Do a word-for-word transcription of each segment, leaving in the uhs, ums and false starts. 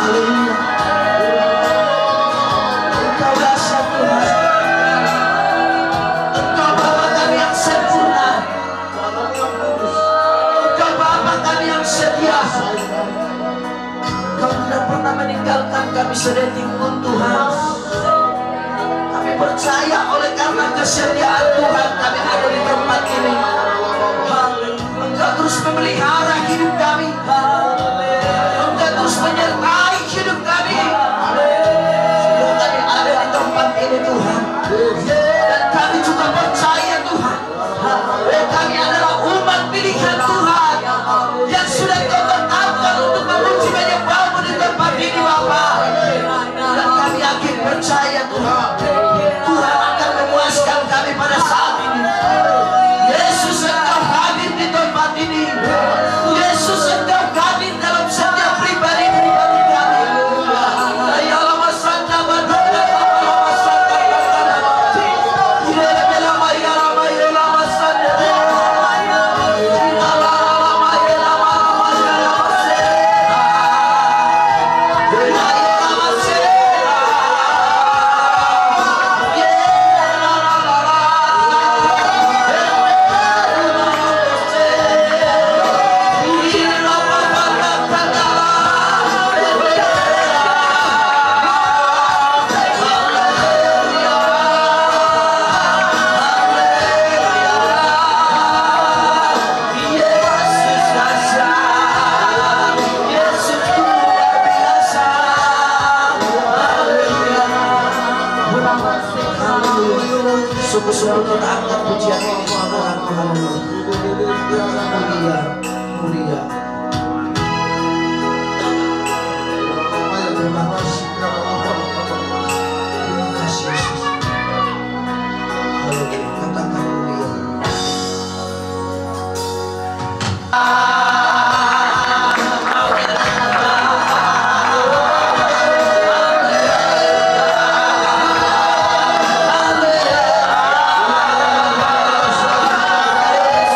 Haleluya. Engkau dahsyat Tuhan. Engkau Bapa kami yang sempurna. Engkau Bapa kami yang setia. Engkau tidak pernah meninggalkan kami sedetik pun Tuhan. Kami percaya oleh karena kesetiaan Tuhan kami ada di tempat ini. Engkau terus memelihara hidup kami. Engkau terus menyertai hidup kami. Sebelum kami ada di tempat ini Tuhan. Dan kami juga percaya Tuhan, kami adalah umat pilihan Tuhan yang sudah Kau tetapkan untuk memuji menyembah-Mu di tempat ini Bapa. Dan kami yakin percaya Tuhan, Tuhan akan memuaskan kami pada saat ini. Yesus Engkau hadir di tempat ini. Yesus Engkau hadir dalam setiap pribadi-pribadi kami. Ya Allah masanda badaka Allah masanda badaka. Ya lama ya lama ya lama masanda. Ya lama lama ya lama lama ya lama masanda. Ya lama masanda. Sungguh-sungguh kita angkat pujian ini Tuhan. Mulia, mulia. Terima kasih. Terima kasih Yesus. Haleluya. Katakan mulia. Yesus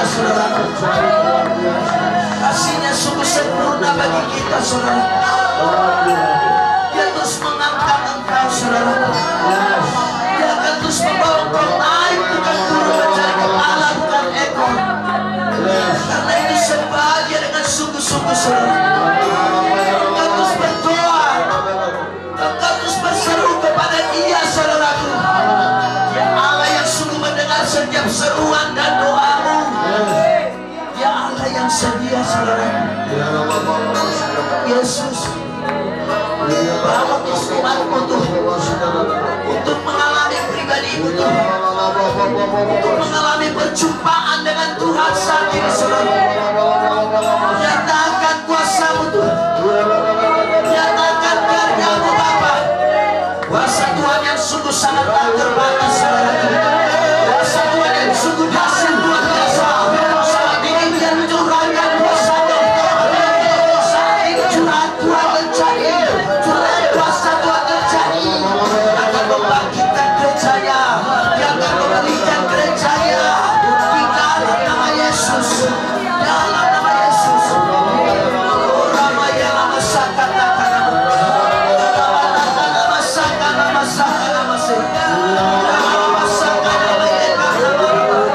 saudara. Kasih-Nya sungguh sempurna bagi kita, saudara. Dia terus mengangkat engkau, saudara. Dia akan terus membawa engkau naik, bukan turun mencari kepala, bukan ekor. Karena itu sebahagia dengan sungguh-sungguh, saudara. Engkau terus berdoa, engkau terus berseru kepada Dia, saudaraku. Dia Allah yang sungguh mendengar setiap seruan dan doamu. Dia Allah yang sedia, saudara. Yesus bawa umatmu tuh untuk mengalami pribadimu tuh, untuk mengalami perjumpaan dengan Tuhan saat ini, saudara. Nyatakan kuasa-Mu tuh, nyatakan karya-Mu Bapa. Kuasa Tuhan yang sungguh sangat tak terbatas, saudara. Kuasa Tuhan yang sungguh dahsyat luar biasa. Saat ini Dia mencurahkan kuasa-Nya. Saat ini curah Tuhan terjadi, curah kuasa Tuhan terjadi. Dia akan membangkitkan gereja-Nya, Dia akan memulihkan gereja-Nya di dalam nama Yesus, dalam nama Yesus. Oh, Ramaya Lama Sakata Karama, Ramana Lama Sakata Lama Sakata Lama Sakata Lama Sakata Lama Eka Lama.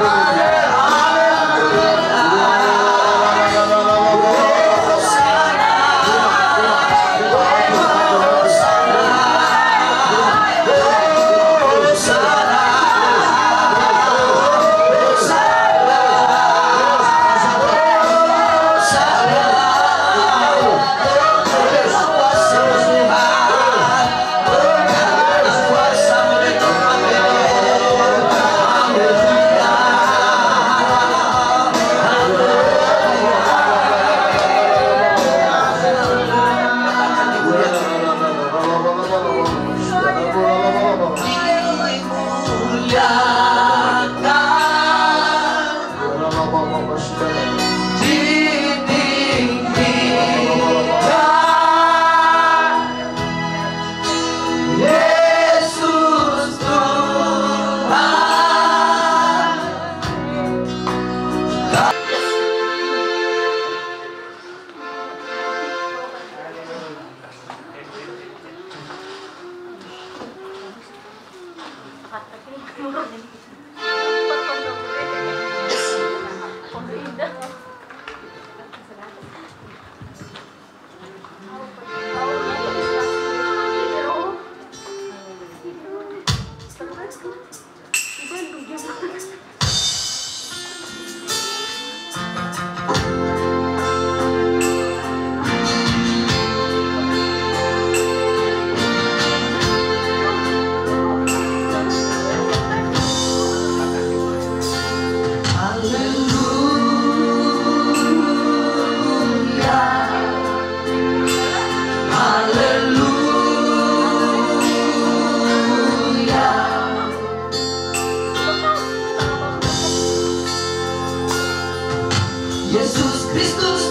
Yesus Kristus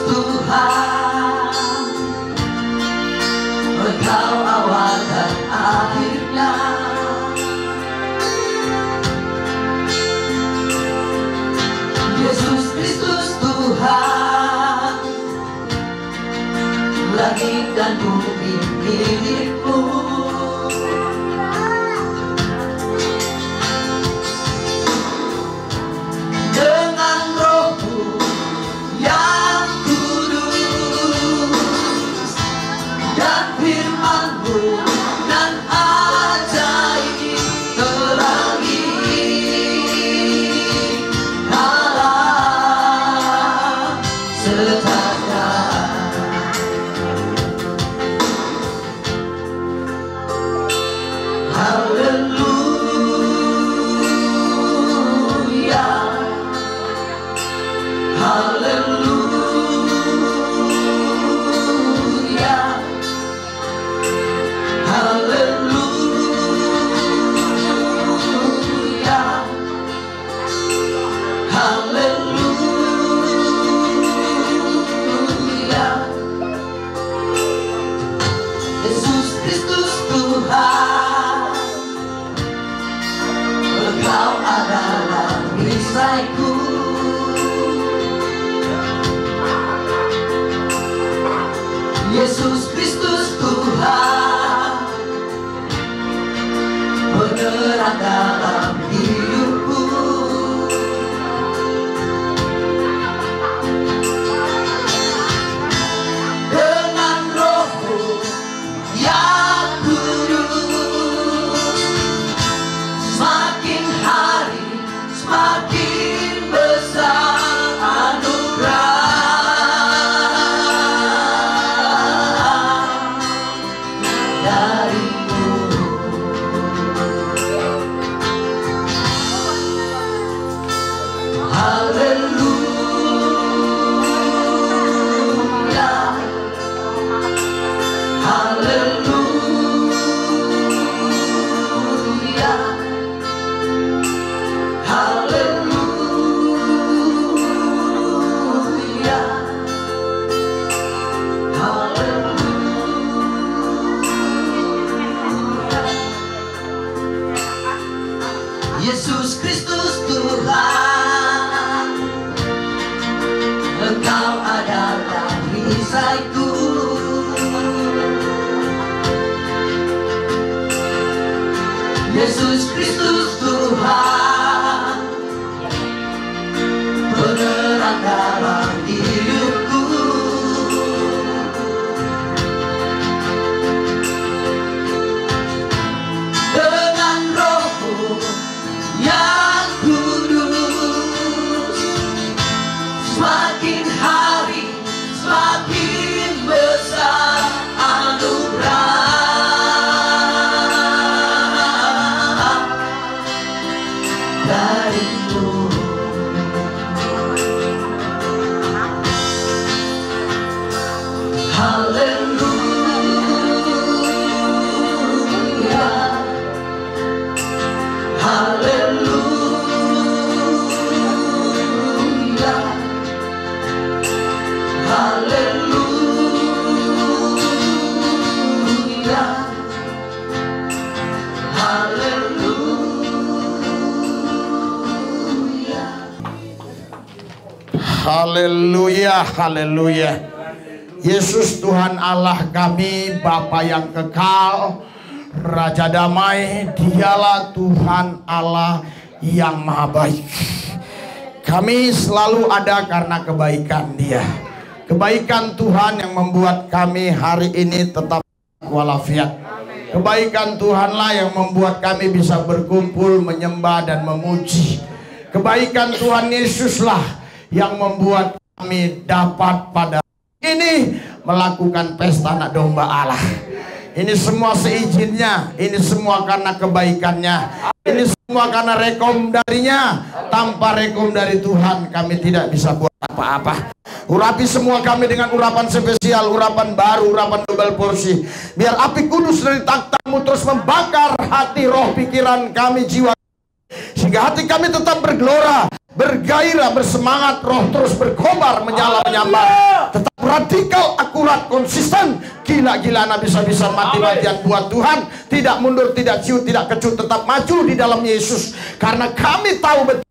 Tuhan, Engkau awal dan akhirnya. Yesus Kristus Tuhan, langit dan bumi milik-Mu. Dengan Roh-Mu yang kudus dan firman-Mu dan ajaib terangi alam sejahtera. Haleluya, haleluya, haleluya, haleluya. Yesus Kristus Tuhan, penerang dalam hidupku. Dengan Roh-Mu yang kudus, semakin hari semakin besar anugerah darimu. Haleluya, haleluya, haleluya, haleluya. Yesus Kristus Tuhan, Engkau adalah perisaiku. Yesus Kristus Tuhan, penerang dalam hidupku. Dengan Roh-Mu yang kudus, semakin hari semakin besar anugerah darimu. Haleluya, haleluya, haleluya, haleluya. Haleluya, haleluya. Yesus Tuhan Allah kami, Bapa yang kekal, Raja damai, Dialah Tuhan Allah yang maha baik. Kami selalu ada karena kebaikan Dia. Kebaikan Tuhan yang membuat kami hari ini tetap walafiat. Kebaikan Tuhanlah yang membuat kami bisa berkumpul, menyembah dan memuji. Kebaikan Tuhan Yesuslah yang membuat kami dapat pada ini melakukan pesta anak domba Allah. Ini semua seizinnya, ini semua karena kebaikannya, ini semua karena rekom darinya. Tanpa rekom dari Tuhan kami tidak bisa buat apa-apa. Urapi semua kami dengan urapan spesial, urapan baru, urapan double porsi. Biar api kudus dari takhtamu terus membakar hati, roh, pikiran kami, jiwa, sehingga hati kami tetap bergelora, bergairah, bersemangat, roh terus berkobar, menyala, menyambar, tetap radikal, akurat, konsisten, gila-gilaan, habis-habisan, mati-matian buat Tuhan, tidak mundur, tidak ciut, tidak kecut, tetap maju di dalam Yesus. Karena kami tahu betul,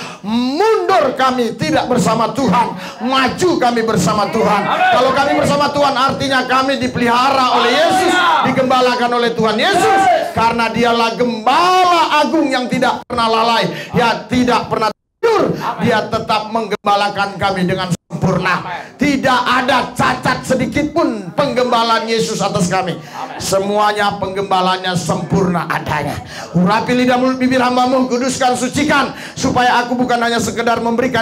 mundur kami tidak bersama Tuhan, maju kami bersama Tuhan. Kalau kami bersama Tuhan artinya kami dipelihara oleh Yesus, digembalakan oleh Tuhan Yesus. Karena Dialah gembala agung yang tidak pernah lalai, ya tidak pernah tidur. Dia tetap menggembalakan kami dengan sempurna. Tidak ada cacat sedikit pun penggembalaan Yesus atas kami. Semuanya penggembalanya sempurna adanya. Urapi lidah mulut bibir hambamu, kuduskan, sucikan, supaya aku bukan hanya sekedar memberikan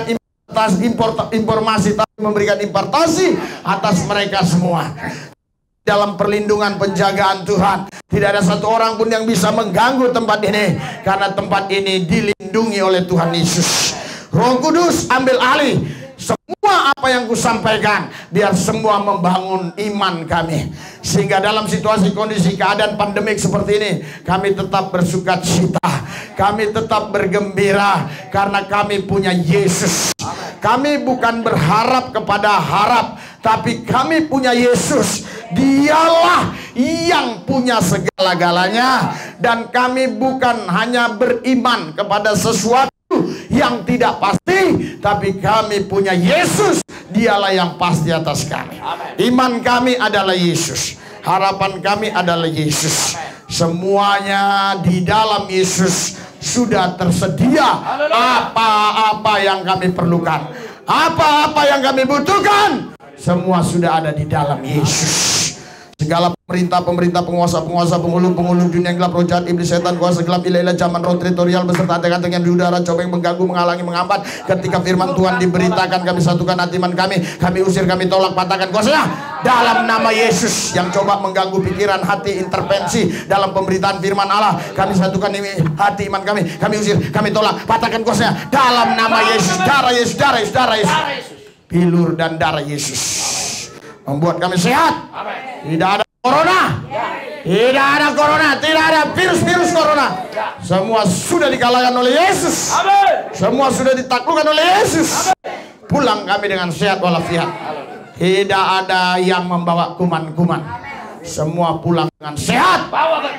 informasi, tapi memberikan impartasi atas mereka semua. Dalam perlindungan penjagaan Tuhan, tidak ada satu orang pun yang bisa mengganggu tempat ini, karena tempat ini dilindungi oleh Tuhan Yesus. Roh Kudus ambil alih semua apa yang kusampaikan, biar semua membangun iman kami, sehingga dalam situasi kondisi keadaan pandemik seperti ini kami tetap bersukacita, kami tetap bergembira, karena kami punya Yesus. Kami bukan berharap kepada harap, tapi kami punya Yesus. Dialah yang punya segala-galanya, dan kami bukan hanya beriman kepada sesuatu yang tidak pasti, tapi kami punya Yesus. Dialah yang pasti atas kami. Iman kami adalah Yesus, harapan kami adalah Yesus. Semuanya di dalam Yesus sudah tersedia. Apa-apa yang kami perlukan, apa-apa yang kami butuhkan, semua sudah ada di dalam Yesus. Segala pemerintah, pemerintah, penguasa, penguasa, penghulu, penghulu dunia yang gelap, roh jahat, iblis, setan, kuasa gelap, ilah-ilah zaman, roh teritorial beserta tengah-tengah di udara, coba yang mengganggu, menghalangi, menghambat. Ketika firman Tuhan diberitakan, kami satukan hati iman kami, kami usir, kami tolak, patahkan kuasanya dalam nama Yesus. Yang coba mengganggu pikiran, hati, intervensi dalam pemberitaan firman Allah, kami satukan hati iman kami, kami usir, kami tolak, patahkan kuasanya dalam nama Yesus. Darah Yesus, darah Yesus, darah Yesus, pilur dan darah Yesus membuat kami sehat. Tidak ada corona, tidak ada corona, tidak ada virus-virus corona. Semua sudah dikalahkan oleh Yesus. Semua sudah ditaklukkan oleh Yesus. Pulang kami dengan sehat walafiat. Tidak ada yang membawa kuman-kuman. Semua pulang dengan sehat.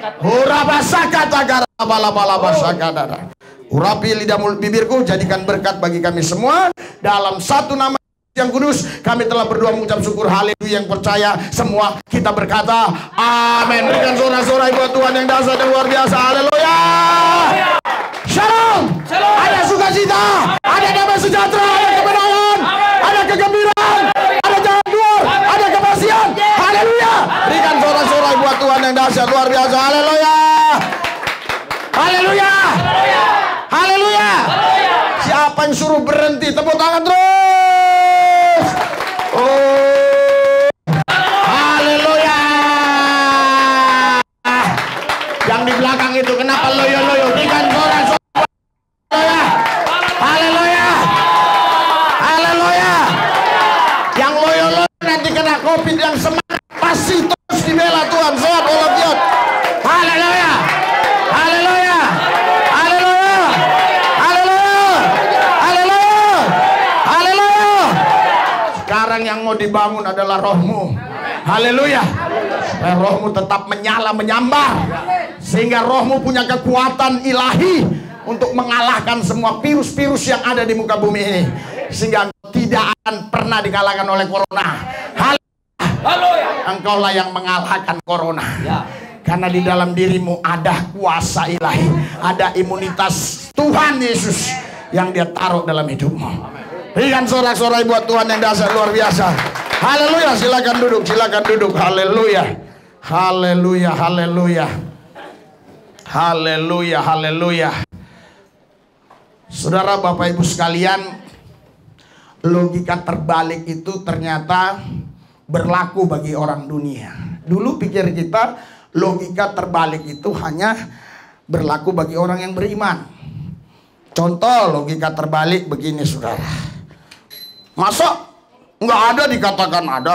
Urapi lidah mulut bibirku, jadikan berkat bagi kami semua. Dalam satu nama yang kudus, kami telah berdoa mengucap syukur. Haleluya. Yang percaya semua kita berkata amin. Berikan sorak-sorai buat Tuhan yang dahsyat dan luar biasa. Haleluya. Shalom. Ada sukacita, ada damai sejahtera, ada kemenangan, ada kegembiraan, ada jalan keluar, ada kepastian. Haleluya. Berikan sorak-sorai buat Tuhan yang dahsyat luar biasa. Haleluya. Haleluya. Haleluya. Siapa yang suruh berhenti? Tepuk tangan terus. Oh, haleluya. Yang di belakang itu kenapa loyo-loyo? Berikan sorak-sorai. Haleluya. Haleluya. Yang loyo-loyo nanti kena COVID yang semangat pasti terus dibela Tuhan. Sehat walafiat. Haleluya. Haleluya. Haleluya. Haleluya. Haleluya. Haleluya. Sekarang yang mau dibangun adalah rohmu. Haleluya. Supaya rohmu tetap menyala, menyambar, sehingga rohmu punya kekuatan ilahi untuk mengalahkan semua virus-virus yang ada di muka bumi ini, sehingga tidak akan pernah dikalahkan oleh corona. Haleluya. Engkaulah yang mengalahkan corona. Karena di dalam dirimu ada kuasa ilahi, ada imunitas Tuhan Yesus yang Dia taruh dalam hidupmu. Berikan sorak-sorai buat Tuhan yang dahsyat luar biasa. Haleluya. Silakan duduk, silakan duduk. Haleluya. Haleluya, haleluya. Haleluya, haleluya. Saudara, Bapak Ibu sekalian, logika terbalik itu ternyata berlaku bagi orang dunia. Dulu pikir kita logika terbalik itu hanya berlaku bagi orang yang beriman. Contoh logika terbalik begini, saudara. Masa nggak ada dikatakan ada?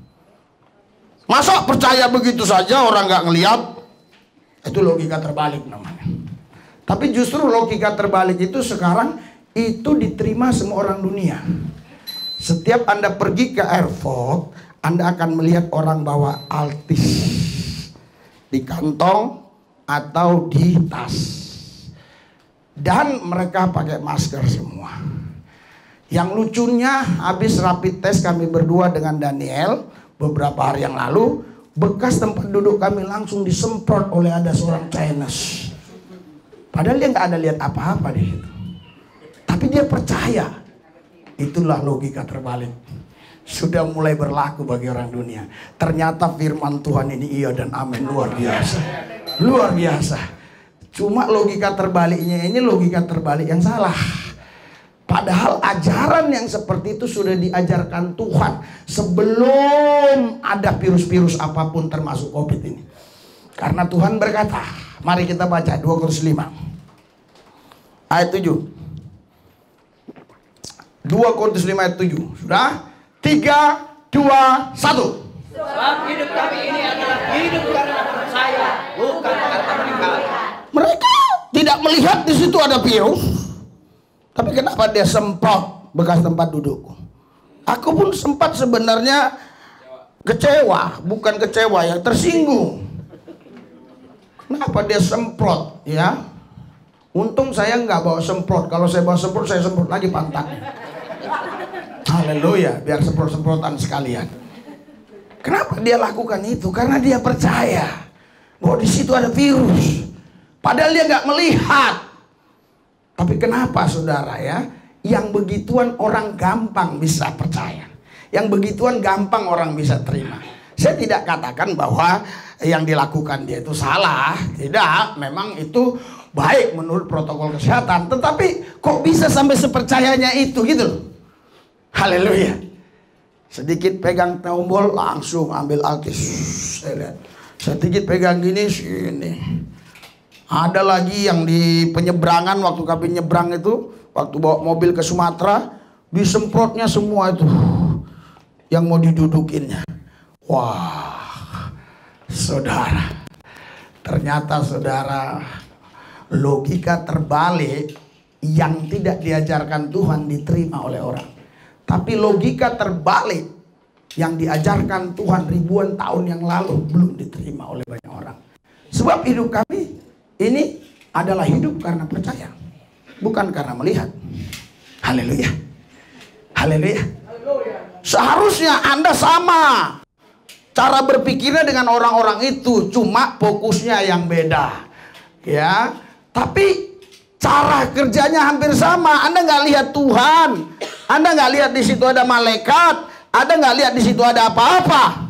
Masa percaya begitu saja orang nggak ngelihat? Itu logika terbalik namanya. Tapi justru logika terbalik itu sekarang itu diterima semua orang dunia. Setiap Anda pergi ke airport, Anda akan melihat orang bawa altis di kantong atau di tas, dan mereka pakai masker semua. Yang lucunya, habis rapid test kami berdua dengan Daniel beberapa hari yang lalu, bekas tempat duduk kami langsung disemprot oleh ada seorang Chinese. Padahal dia nggak ada lihat apa-apa di situ, tapi dia percaya. Itulah logika terbalik. Sudah mulai berlaku bagi orang dunia. Ternyata firman Tuhan ini iya dan amin. Luar biasa. Luar biasa. Cuma logika terbaliknya ini logika terbalik yang salah. Padahal ajaran yang seperti itu sudah diajarkan Tuhan sebelum ada virus-virus apapun termasuk COVID ini. Karena Tuhan berkata, mari kita baca dua Korintus lima ayat tujuh. dua Korintus lima ayat tujuh. Sudah? tiga, dua, satu. Sebab hidup kami ini adalah hidup karena percaya, bukan karena melihat. Mereka tidak melihat di situ ada virus. Tapi kenapa dia semprot bekas tempat dudukku? Aku pun sempat sebenarnya kecewa, bukan kecewa ya, tersinggung. Kenapa dia semprot ya? Untung saya nggak bawa semprot. Kalau saya bawa semprot, saya semprot lagi pantatnya. Haleluya, biar semprot-semprotan sekalian. Kenapa dia lakukan itu? Karena dia percaya. bahwa di situ ada virus. Padahal dia nggak melihat. Tapi kenapa saudara ya? Yang begituan orang gampang bisa percaya. Yang begituan gampang orang bisa terima. Saya tidak katakan bahwa yang dilakukan dia itu salah. Tidak, memang itu baik menurut protokol kesehatan. Tetapi kok bisa sampai sepercayanya itu gitu loh. Haleluya. Sedikit pegang tombol langsung ambil alkis. Saya lihat. Sedikit pegang gini sini. Ada lagi yang di penyeberangan waktu kami nyebrang itu, waktu bawa mobil ke Sumatera, disemprotnya semua itu yang mau didudukinnya. Wah, saudara, ternyata saudara, logika terbalik yang tidak diajarkan Tuhan diterima oleh orang. Tapi logika terbalik yang diajarkan Tuhan ribuan tahun yang lalu belum diterima oleh banyak orang. Sebab hidup kami ini adalah hidup karena percaya, bukan karena melihat. Haleluya. Haleluya. Seharusnya Anda sama cara berpikirnya dengan orang-orang itu, cuma fokusnya yang beda. Ya, tapi cara kerjanya hampir sama. Anda nggak lihat Tuhan, Anda nggak lihat di situ ada malaikat, Anda nggak lihat di situ ada apa-apa.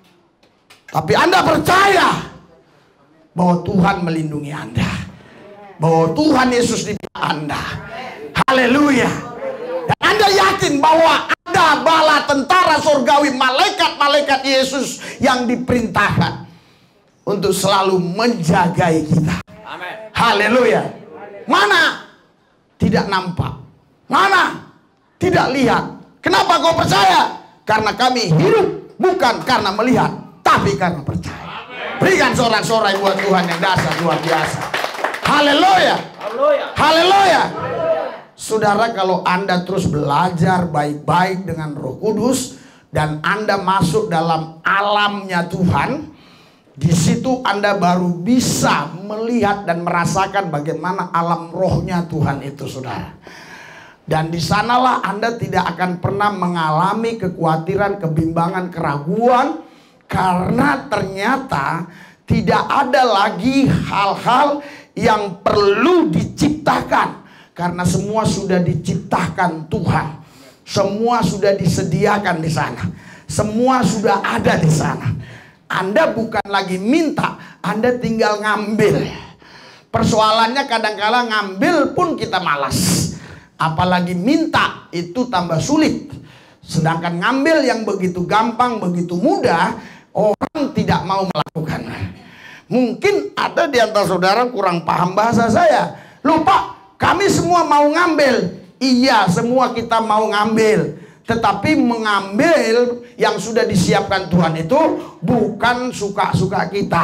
Tapi Anda percaya bahwa Tuhan melindungi Anda, bahwa Tuhan Yesus di pihak Anda. Haleluya. Dan Anda yakin bahwa ada bala tentara surgawi, malaikat-malaikat Yesus yang diperintahkan untuk selalu menjagai kita. Amen. Haleluya. Mana tidak nampak, mana tidak lihat. Kenapa kau percaya? Karena kami hidup bukan karena melihat, tapi karena percaya. Berikan sorak-sorai buat Tuhan yang dasar luar biasa. Haleluya. Haleluya. Saudara, kalau Anda terus belajar baik-baik dengan Roh Kudus dan Anda masuk dalam alamnya Tuhan, di situ Anda baru bisa melihat dan merasakan bagaimana alam rohnya Tuhan itu, saudara. Dan di sanalah Anda tidak akan pernah mengalami kekhawatiran, kebimbangan, keraguan, karena ternyata tidak ada lagi hal-hal yang perlu diciptakan. Karena semua sudah diciptakan Tuhan. Semua sudah disediakan di sana. Semua sudah ada di sana. Anda bukan lagi minta, Anda tinggal ngambil. Persoalannya kadang-kala ngambil pun kita malas. Apalagi minta, itu tambah sulit. Sedangkan ngambil yang begitu gampang, begitu mudah, orang tidak mau melakukan. Mungkin ada di antara saudara kurang paham bahasa saya. Lupa, kami semua mau ngambil. Iya, semua kita mau ngambil. Tetapi mengambil yang sudah disiapkan Tuhan itu bukan suka-suka kita.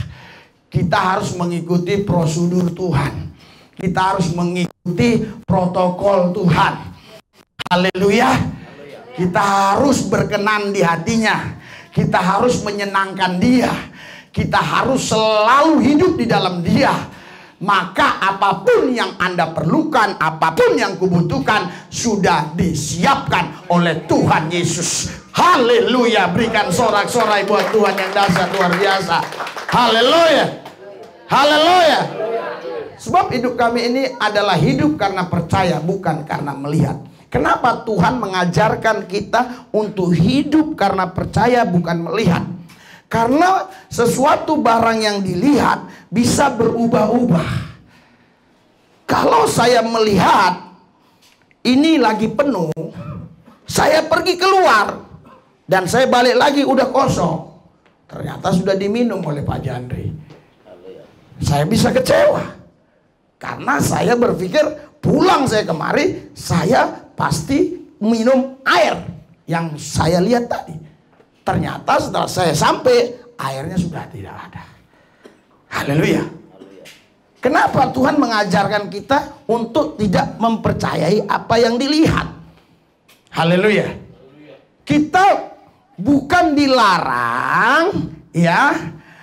Kita harus mengikuti prosedur Tuhan. Kita harus mengikuti protokol Tuhan. Haleluya. Kita harus berkenan di hatinya. Kita harus menyenangkan Dia. Kita harus selalu hidup di dalam Dia. Maka apapun yang Anda perlukan, apapun yang kubutuhkan, sudah disiapkan oleh Tuhan Yesus. Haleluya. Berikan sorak-sorai buat Tuhan yang dasar luar biasa. Haleluya. Haleluya. Sebab hidup kami ini adalah hidup karena percaya, bukan karena melihat. Kenapa Tuhan mengajarkan kita untuk hidup karena percaya, bukan melihat? Karena sesuatu barang yang dilihat bisa berubah-ubah. Kalau saya melihat ini lagi penuh, saya pergi keluar dan saya balik lagi udah kosong. Ternyata sudah diminum oleh Pak Jandri. Saya bisa kecewa. Karena saya berpikir pulang saya kemari, saya pasti minum air yang saya lihat tadi. Ternyata setelah saya sampai, airnya sudah tidak ada. Haleluya. Kenapa Tuhan mengajarkan kita untuk tidak mempercayai apa yang dilihat? Haleluya. Kita bukan dilarang ya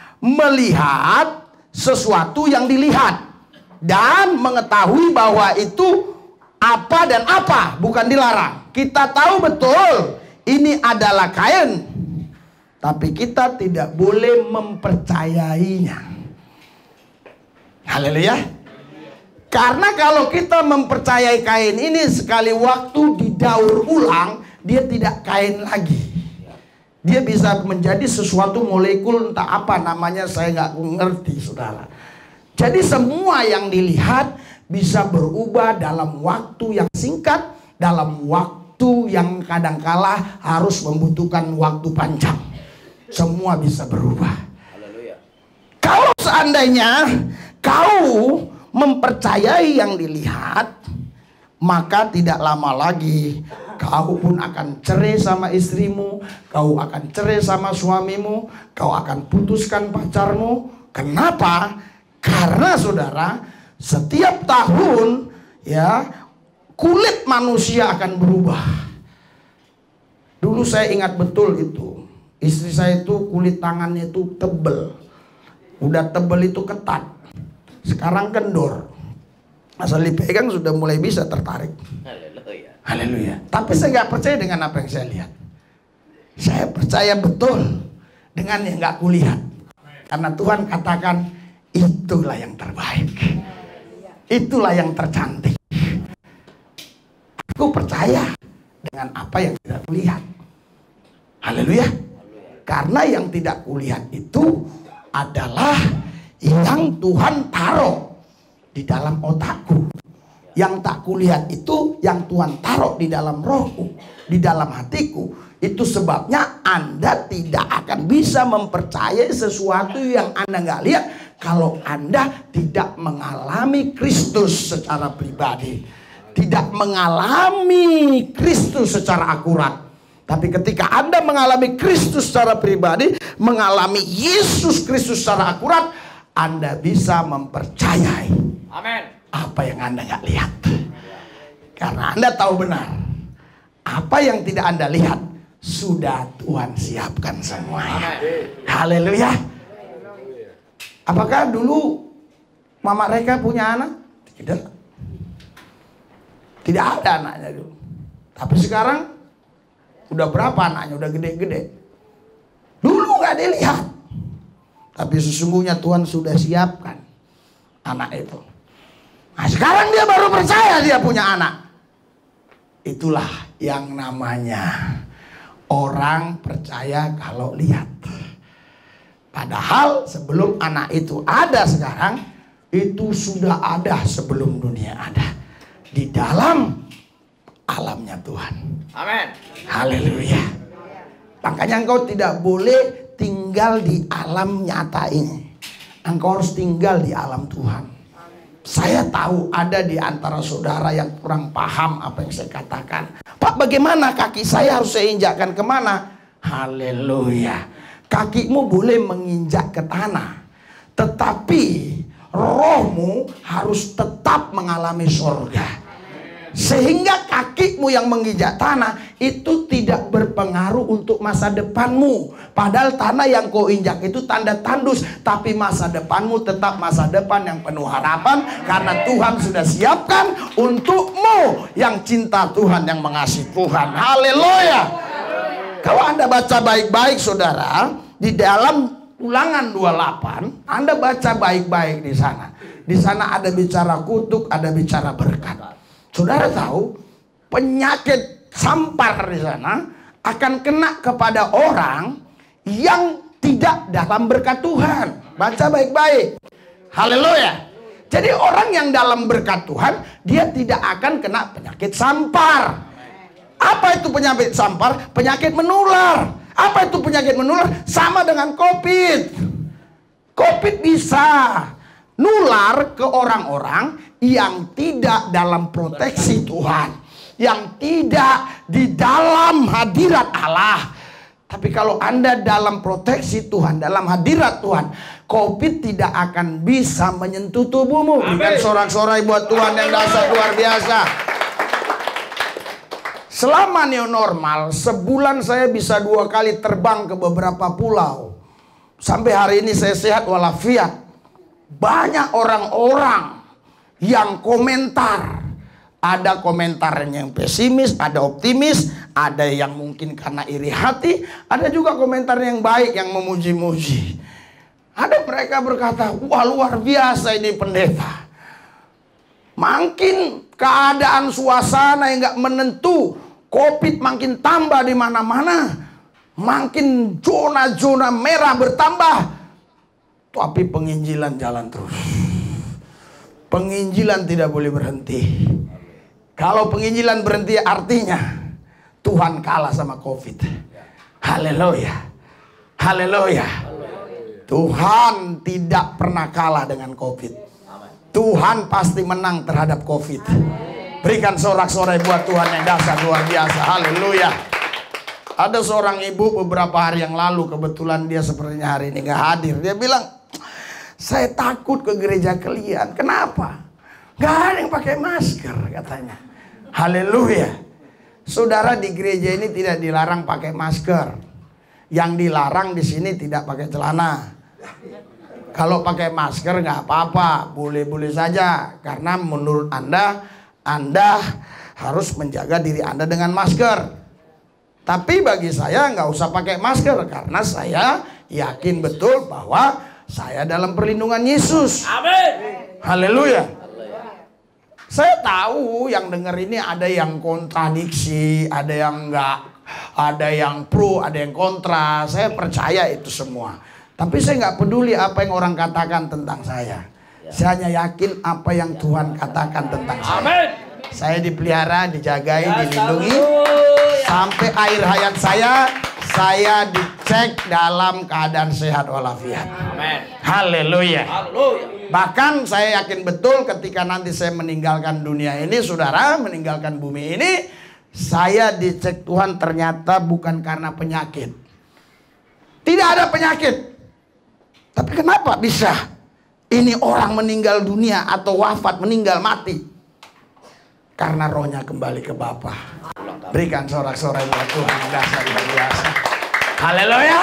melihat sesuatu yang dilihat dan mengetahui bahwa itu apa dan apa, bukan dilarang. Kita tahu betul ini adalah kain. tapi kita tidak boleh mempercayainya. Haleluya. Karena kalau kita mempercayai kain ini sekali waktu didaur ulang, dia tidak kain lagi. Dia bisa menjadi sesuatu molekul, entah apa namanya, saya nggak ngerti saudara. Jadi semua yang dilihat bisa berubah dalam waktu yang singkat, dalam waktu yang kadangkala harus membutuhkan waktu panjang. Semua bisa berubah. Haleluya. Kalau seandainya kau mempercayai yang dilihat, maka tidak lama lagi kau pun akan cerai sama istrimu, kau akan cerai sama suamimu, kau akan putuskan pacarmu. Kenapa? Karena saudara, setiap tahun ya kulit manusia akan berubah. Dulu saya ingat betul itu, istri saya itu kulit tangannya itu tebel, udah tebel itu ketat. Sekarang kendor, asal dipegang sudah mulai bisa tertarik. Haleluya. Haleluya. Tapi saya nggak percaya dengan apa yang saya lihat. Saya percaya betul dengan yang nggak kulihat. Karena Tuhan katakan itulah yang terbaik, itulah yang tercantik. Aku percaya dengan apa yang tidak kulihat. Haleluya. Karena yang tidak kulihat itu adalah yang Tuhan taruh di dalam otakku. Yang tak kulihat itu yang Tuhan taruh di dalam rohku, di dalam hatiku. Itu sebabnya Anda tidak akan bisa mempercayai sesuatu yang Anda nggak lihat kalau Anda tidak mengalami Kristus secara pribadi, tidak mengalami Kristus secara akurat. Tapi ketika Anda mengalami Kristus secara pribadi, mengalami Yesus Kristus secara akurat, Anda bisa mempercayai Amen. Apa yang Anda nggak lihat. Karena Anda tahu benar, apa yang tidak Anda lihat sudah Tuhan siapkan semuanya. Haleluya. Apakah dulu Mama Reka punya anak? Tidak. Tidak ada anaknya dulu. Tapi sekarang udah berapa anaknya? Udah gede-gede. Dulu nggak dilihat. Tapi sesungguhnya Tuhan sudah siapkan anak itu. Nah, sekarang dia baru percaya dia punya anak. Itulah yang namanya orang percaya kalau lihat. Padahal sebelum anak itu ada sekarang, itu sudah ada sebelum dunia ada. Di dalam alamnya Tuhan. Amin. Haleluya. Makanya engkau tidak boleh tinggal di alam nyata ini. Engkau harus tinggal di alam Tuhan. Saya tahu ada di antara saudara yang kurang paham apa yang saya katakan. Pak, bagaimana kaki saya harus saya injakkan kemana? Haleluya. Kakimu boleh menginjak ke tanah, tetapi rohmu harus tetap mengalami surga. Sehingga kakimu yang menginjak tanah itu tidak berpengaruh untuk masa depanmu. Padahal tanah yang kau injak itu tanda tandus, tapi masa depanmu tetap masa depan yang penuh harapan. Karena Tuhan sudah siapkan untukmu yang cinta Tuhan, yang mengasihi Tuhan. Haleluya. Kalau Anda baca baik-baik saudara, di dalam Ulangan dua puluh delapan, Anda baca baik-baik di sana. Di sana ada bicara kutuk, ada bicara berkat. Saudara tahu penyakit sampar di sana akan kena kepada orang yang tidak dalam berkat Tuhan. Baca baik-baik. Haleluya. Jadi orang yang dalam berkat Tuhan, dia tidak akan kena penyakit sampar. Apa itu penyakit sampar? Penyakit menular. Apa itu penyakit menular? Sama dengan COVID. COVID bisa nular ke orang-orang yang tidak dalam proteksi Tuhan, yang tidak di dalam hadirat Allah. Tapi kalau Anda dalam proteksi Tuhan, dalam hadirat Tuhan, COVID tidak akan bisa menyentuh tubuhmu. Bukan sorak-sorai buat Tuhan yang dasar luar biasa. Selama new normal, sebulan saya bisa dua kali terbang ke beberapa pulau. Sampai hari ini saya sehat walafiat. Banyak orang-orang yang komentar, Ada komentar yang pesimis, ada optimis, ada yang mungkin karena iri hati, ada juga komentar yang baik yang memuji-muji. Ada mereka berkata, wah luar biasa ini pendeta. Makin keadaan suasana yang gak menentu, Covid makin tambah di mana-mana, makin zona-zona merah bertambah, tapi penginjilan jalan terus. Penginjilan tidak boleh berhenti. Kalau penginjilan berhenti artinya Tuhan kalah sama Covid. Haleluya. Haleluya. Tuhan tidak pernah kalah dengan Covid. Tuhan pasti menang terhadap Covid. Berikan sorak-sorai buat Tuhan yang dahsyat luar biasa. Haleluya. Ada seorang ibu beberapa hari yang lalu, kebetulan dia sepertinya hari ini gak hadir. Dia bilang, saya takut ke gereja kalian. Kenapa? Gak ada yang pakai masker katanya. Haleluya. Saudara, di gereja ini tidak dilarang pakai masker. Yang dilarang di sini tidak pakai celana. Kalau pakai masker nggak apa-apa, boleh-boleh saja. Karena menurut Anda, Anda harus menjaga diri Anda dengan masker. Tapi bagi saya nggak usah pakai masker, karena saya yakin betul bahwa saya dalam perlindungan Yesus. Amin. Haleluya. Saya tahu yang dengar ini ada yang kontradiksi, ada yang enggak, ada yang pro, ada yang kontra. Saya percaya itu semua. Tapi saya nggak peduli apa yang orang katakan tentang saya. Saya hanya yakin apa yang Tuhan katakan tentang saya. Amin. Saya dipelihara, dijagai, dilindungi. Sampai akhir hayat saya, saya dicek dalam keadaan sehat walafiat. Amin. Haleluya. Haleluya. Bahkan saya yakin betul ketika nanti saya meninggalkan dunia ini, saudara, meninggalkan bumi ini, saya dicek Tuhan ternyata bukan karena penyakit. Tidak ada penyakit. Tapi kenapa bisa ini orang meninggal dunia atau wafat, meninggal, mati? Karena rohnya kembali ke Bapa. Berikan sorak-sorai buat Tuhan yang dahsyat luar biasa. Haleluya.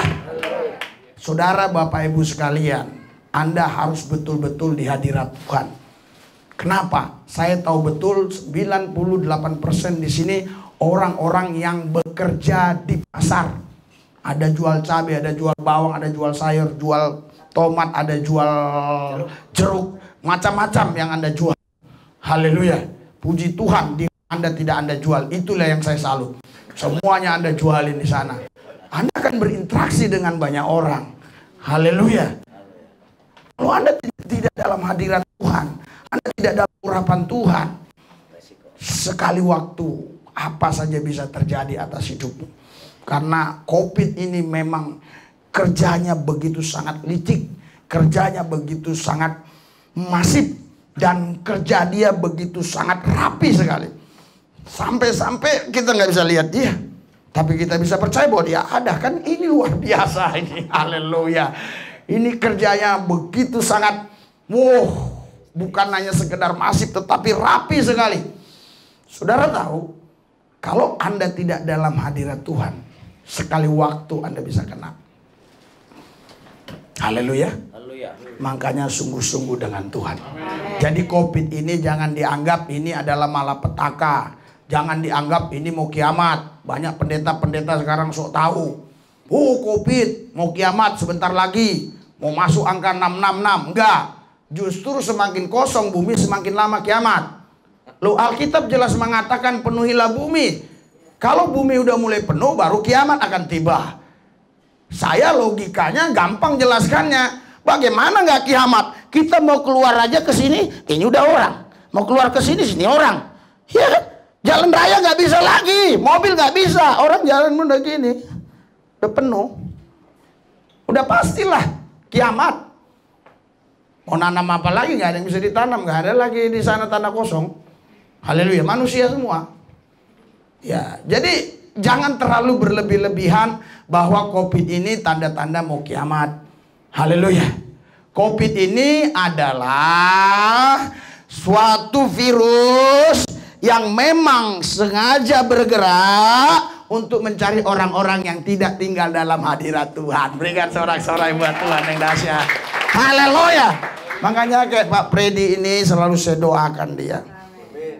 Saudara, Bapak Ibu sekalian, Anda harus betul-betul di hadirat Tuhan. Kenapa? Saya tahu betul sembilan puluh delapan persen di sini orang-orang yang bekerja di pasar. Ada jual cabai, ada jual bawang, ada jual sayur, jual tomat, ada jual jeruk, macam-macam yang Anda jual. Haleluya. Puji Tuhan, di Anda tidak Anda jual. Itulah yang saya salut. Semuanya Anda jualin di sana. Anda akan berinteraksi dengan banyak orang. Haleluya. Kalau Anda tidak dalam hadirat Tuhan, Anda tidak dalam urapan Tuhan, sekali waktu apa saja bisa terjadi atas hidupmu. Karena Covid ini memang kerjanya begitu sangat licik, kerjanya begitu sangat masif, dan kerja dia begitu sangat rapi sekali. Sampai-sampai kita nggak bisa lihat dia, tapi kita bisa percaya bahwa dia ada. Kan ini luar biasa ini. Haleluya. Ini kerjanya begitu sangat, wow, bukan hanya sekedar masif, tetapi rapi sekali. Saudara tahu, kalau Anda tidak dalam hadirat Tuhan, sekali waktu Anda bisa kena. Haleluya. Makanya sungguh-sungguh dengan Tuhan. Amen. Jadi Covid ini jangan dianggap ini adalah malapetaka. Jangan dianggap ini mau kiamat. Banyak pendeta-pendeta sekarang sok tahu. Oh, Covid mau kiamat sebentar lagi. Mau masuk angka enam enam enam. Enggak. Justru semakin kosong bumi semakin lama kiamat. Loh, Alkitab jelas mengatakan penuhilah bumi. Kalau bumi udah mulai penuh baru kiamat akan tiba. Saya logikanya gampang jelaskannya. Bagaimana nggak kiamat? Kita mau keluar aja ke sini, ini udah orang. Mau keluar ke sini, sini orang. Ya, jalan raya nggak bisa lagi, mobil nggak bisa. Orang jalan udah gini, udah penuh. Udah pastilah kiamat. Mau nanam apa lagi? Nggak ada yang bisa ditanam, nggak ada lagi di sana tanah kosong. Haleluya, manusia semua. Ya, jadi jangan terlalu berlebih-lebihan bahwa Covid ini tanda-tanda mau kiamat. Haleluya. Covid ini adalah suatu virus yang memang sengaja bergerak untuk mencari orang-orang yang tidak tinggal dalam hadirat Tuhan. Berikan sorak-sorai buat Tuhan yang dahsyat. Haleluya. Makanya kayak Pak Freddy ini selalu saya doakan dia.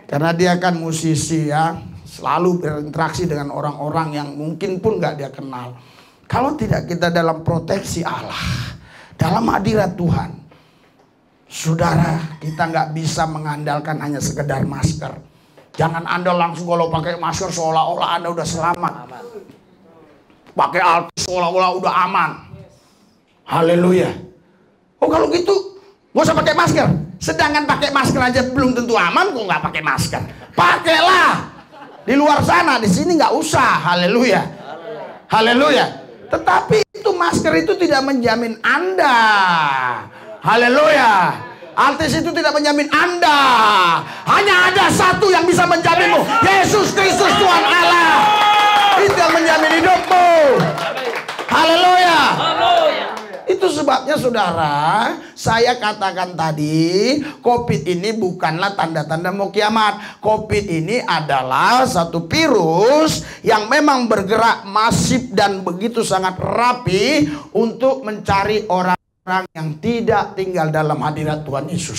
Karena dia kan musisi ya, selalu berinteraksi dengan orang-orang yang mungkin pun gak dia kenal. Kalau tidak kita dalam proteksi Allah, dalam hadirat Tuhan, saudara, kita nggak bisa mengandalkan hanya sekedar masker. Jangan Anda langsung kalau pakai masker seolah-olah Anda udah selamat. Pakai altus seolah-olah udah aman. Haleluya. Oh kalau gitu, nggak usah pakai masker. Sedangkan pakai masker aja belum tentu aman, kok nggak pakai masker? Pakailah. Di luar sana, di sini nggak usah. Haleluya. Haleluya. Tetapi itu masker itu tidak menjamin Anda. Haleluya. Artis itu tidak menjamin Anda. Hanya ada satu yang bisa menjaminmu, Yesus Kristus Tuhan Allah. Itu yang menjamin hidupmu. Haleluya. Itu sebabnya saudara, saya katakan tadi, COVID ini bukanlah tanda-tanda mau kiamat. COVID ini adalah satu virus yang memang bergerak masif dan begitu sangat rapi untuk mencari orang orang yang tidak tinggal dalam hadirat Tuhan Yesus.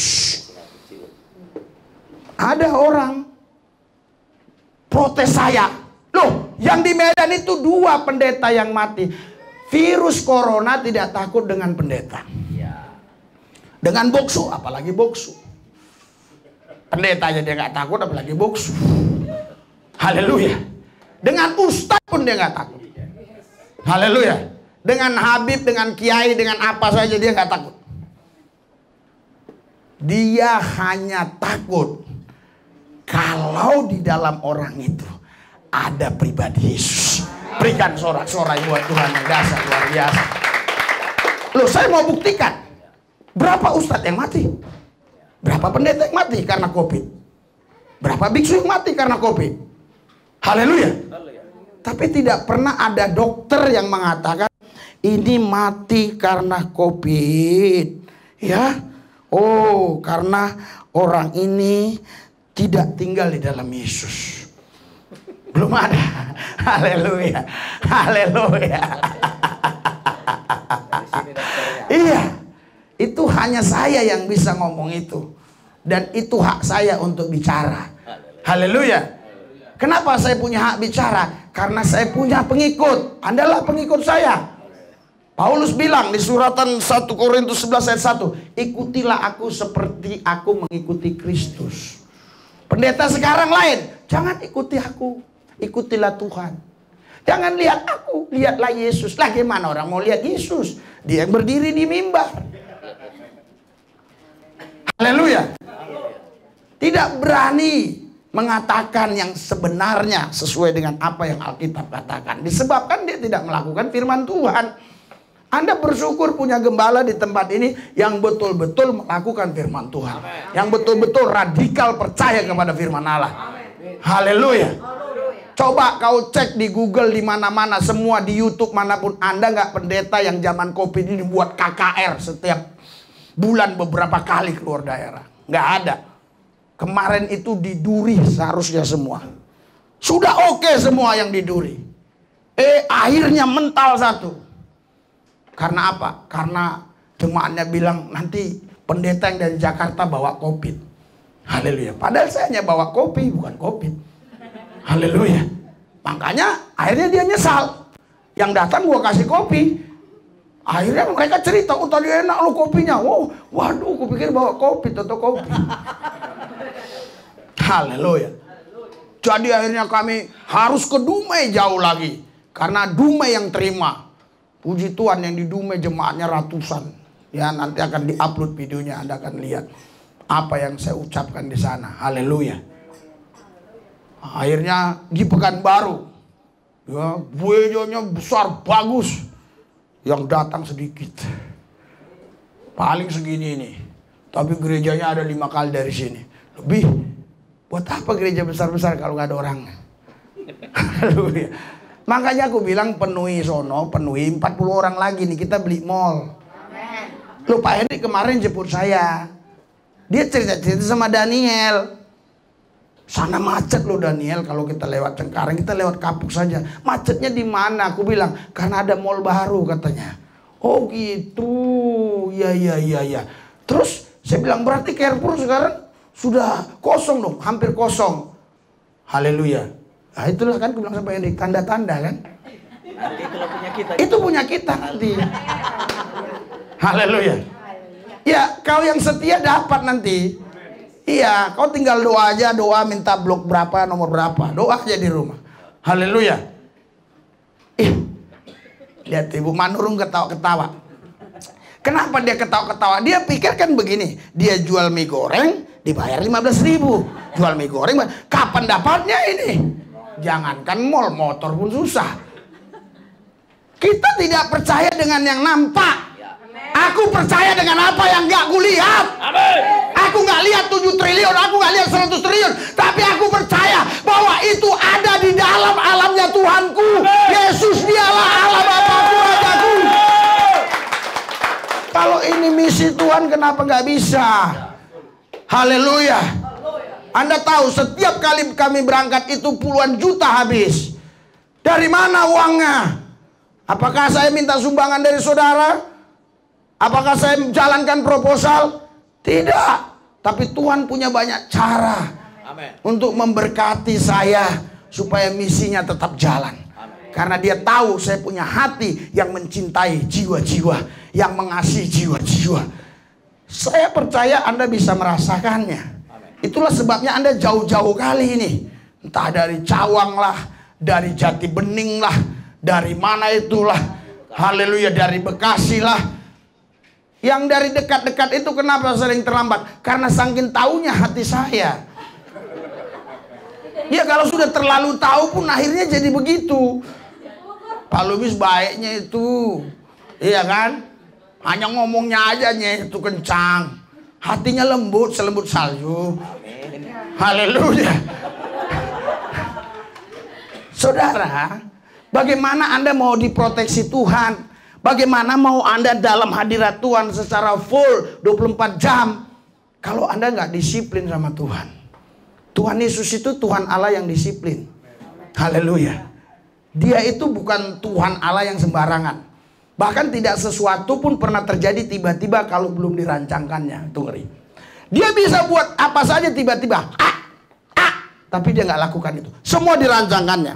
Ada orang protes saya, loh yang di Medan itu dua pendeta yang mati. Virus corona tidak takut dengan pendeta. Dengan boksu, apalagi boksu. Pendeta aja dia nggak takut, apalagi boksu. Haleluya. Dengan ustadz pun dia nggak takut. Haleluya. Dengan habib, dengan kiai, dengan apa saja dia nggak takut. Dia hanya takut kalau di dalam orang itu ada pribadi Yesus. Berikan sorak-sorai buat Tuhan yang dasar luar biasa. Loh, saya mau buktikan. Berapa ustadz yang mati? Berapa pendeta yang mati karena COVID? Berapa biksu yang mati karena COVID? Haleluya. Tapi tidak pernah ada dokter yang mengatakan ini mati karena COVID, ya. Oh, karena orang ini tidak tinggal di dalam Yesus. Belum ada. Haleluya. Haleluya. Iya. Itu hanya saya yang bisa ngomong itu. Dan itu hak saya untuk bicara. Haleluya. Kenapa saya punya hak bicara? Karena saya punya pengikut. Andalah pengikut saya. Paulus bilang di suratan satu Korintus sebelas ayat satu, ikutilah aku seperti aku mengikuti Kristus. Pendeta sekarang lain, jangan ikuti aku, ikutilah Tuhan. Jangan lihat aku, lihatlah Yesus. Lah gimana orang mau lihat Yesus? Dia yang berdiri di mimbar. Haleluya. Tidak berani mengatakan yang sebenarnya sesuai dengan apa yang Alkitab katakan. Disebabkan dia tidak melakukan firman Tuhan. Anda bersyukur punya gembala di tempat ini yang betul-betul melakukan firman Tuhan. Amen. Yang betul-betul radikal percaya kepada firman Allah. Haleluya. Coba kau cek di Google di mana-mana, semua di YouTube manapun, Anda nggak pendeta yang zaman COVID ini buat K K R setiap bulan beberapa kali keluar daerah. Nggak ada. Kemarin itu di Duri seharusnya semua. Sudah oke semua yang di Duri. Eh akhirnya mental satu. Karena apa? Karena jemaatnya bilang nanti pendeta yang dari Jakarta bawa COVID. Haleluya. Padahal saya hanya bawa kopi, bukan COVID. Haleluya. Makanya akhirnya dia nyesal. Yang datang gua kasih kopi. Akhirnya mereka cerita, oh tadi enak lo kopinya. Oh, waduh, aku pikir bawa kopi atau kopi. Haleluya. Jadi akhirnya kami harus ke Dumai jauh lagi. Karena Dumai yang terima. Puji Tuhan yang di Dumai jemaatnya ratusan. Ya nanti akan diupload videonya, Anda akan lihat apa yang saya ucapkan di sana. Haleluya. Akhirnya di Pekanbaru, ya buejonya besar bagus, yang datang sedikit, paling segini ini. Tapi gerejanya ada lima kali dari sini. Lebih, buat apa gereja besar-besar kalau nggak ada orangnya? Haleluya. Makanya aku bilang penuhi sono, penuhi empat puluh orang lagi nih, kita beli mall. Loh Pak Henry kemarin jemput saya. Dia cerita-cerita sama Daniel. Sana macet loh Daniel, kalau kita lewat Cengkareng, kita lewat Kapuk saja. Macetnya di mana? Aku bilang, karena ada mall baru katanya. Oh gitu, ya ya ya ya. Terus saya bilang berarti Carrefour sekarang sudah kosong dong, hampir kosong. Haleluya. Nah itulah kan aku bilang sampai ini tanda-tanda kan. Nanti kalau punya kita. Itu punya kita nanti. Haleluya. Ya, kau yang setia dapat nanti. Iya, kau tinggal doa aja, doa minta blok berapa, nomor berapa. Doa aja di rumah. Haleluya. Ih, lihat Ibu Manurung ketawa-ketawa. Kenapa dia ketawa-ketawa? Dia pikir kan begini, dia jual mie goreng, dibayar lima belas ribu. Jual mie goreng, kapan dapatnya ini? Jangankan mall, motor pun susah. Kita tidak percaya dengan yang nampak. Aku percaya dengan apa yang gak kulihat. Aku gak lihat tujuh triliun, aku gak lihat seratus triliun. Tapi aku percaya bahwa itu ada di dalam alamnya Tuhanku. Yesus dialah Allah Bapakku, Rajaku. Kalau ini misi Tuhan, kenapa gak bisa? Haleluya. Anda tahu setiap kali kami berangkat itu puluhan juta habis. Dari mana uangnya? Apakah saya minta sumbangan dari saudara? Apakah saya menjalankan proposal? Tidak. Tapi Tuhan punya banyak cara. Amen. Untuk memberkati saya supaya misinya tetap jalan. Amen. Karena dia tahu saya punya hati yang mencintai jiwa-jiwa, yang mengasihi jiwa-jiwa. Saya percaya Anda bisa merasakannya. Amen. Itulah sebabnya Anda jauh-jauh kali ini. Entah dari Cawang lah, dari Jati Bening lah, dari mana itulah. Haleluya, dari Bekasi lah. Yang dari dekat-dekat itu kenapa sering terlambat? Karena saking taunya hati saya. Ya kalau sudah terlalu tahu pun akhirnya jadi begitu. Pak Lubis baiknya itu, iya kan? Hanya ngomongnya aja itu kencang. Hatinya lembut, selembut salju. Haleluya. Saudara, bagaimana Anda mau diproteksi Tuhan? Bagaimana mau Anda dalam hadirat Tuhan secara full dua puluh empat jam kalau Anda nggak disiplin sama Tuhan? Tuhan Yesus itu Tuhan Allah yang disiplin. Haleluya. Dia itu bukan Tuhan Allah yang sembarangan. Bahkan tidak sesuatu pun pernah terjadi tiba-tiba kalau belum dirancangkannya. Itu ngeri. Dia bisa buat apa saja tiba-tiba. Ah, ah, tapi dia nggak lakukan itu. Semua dirancangkannya.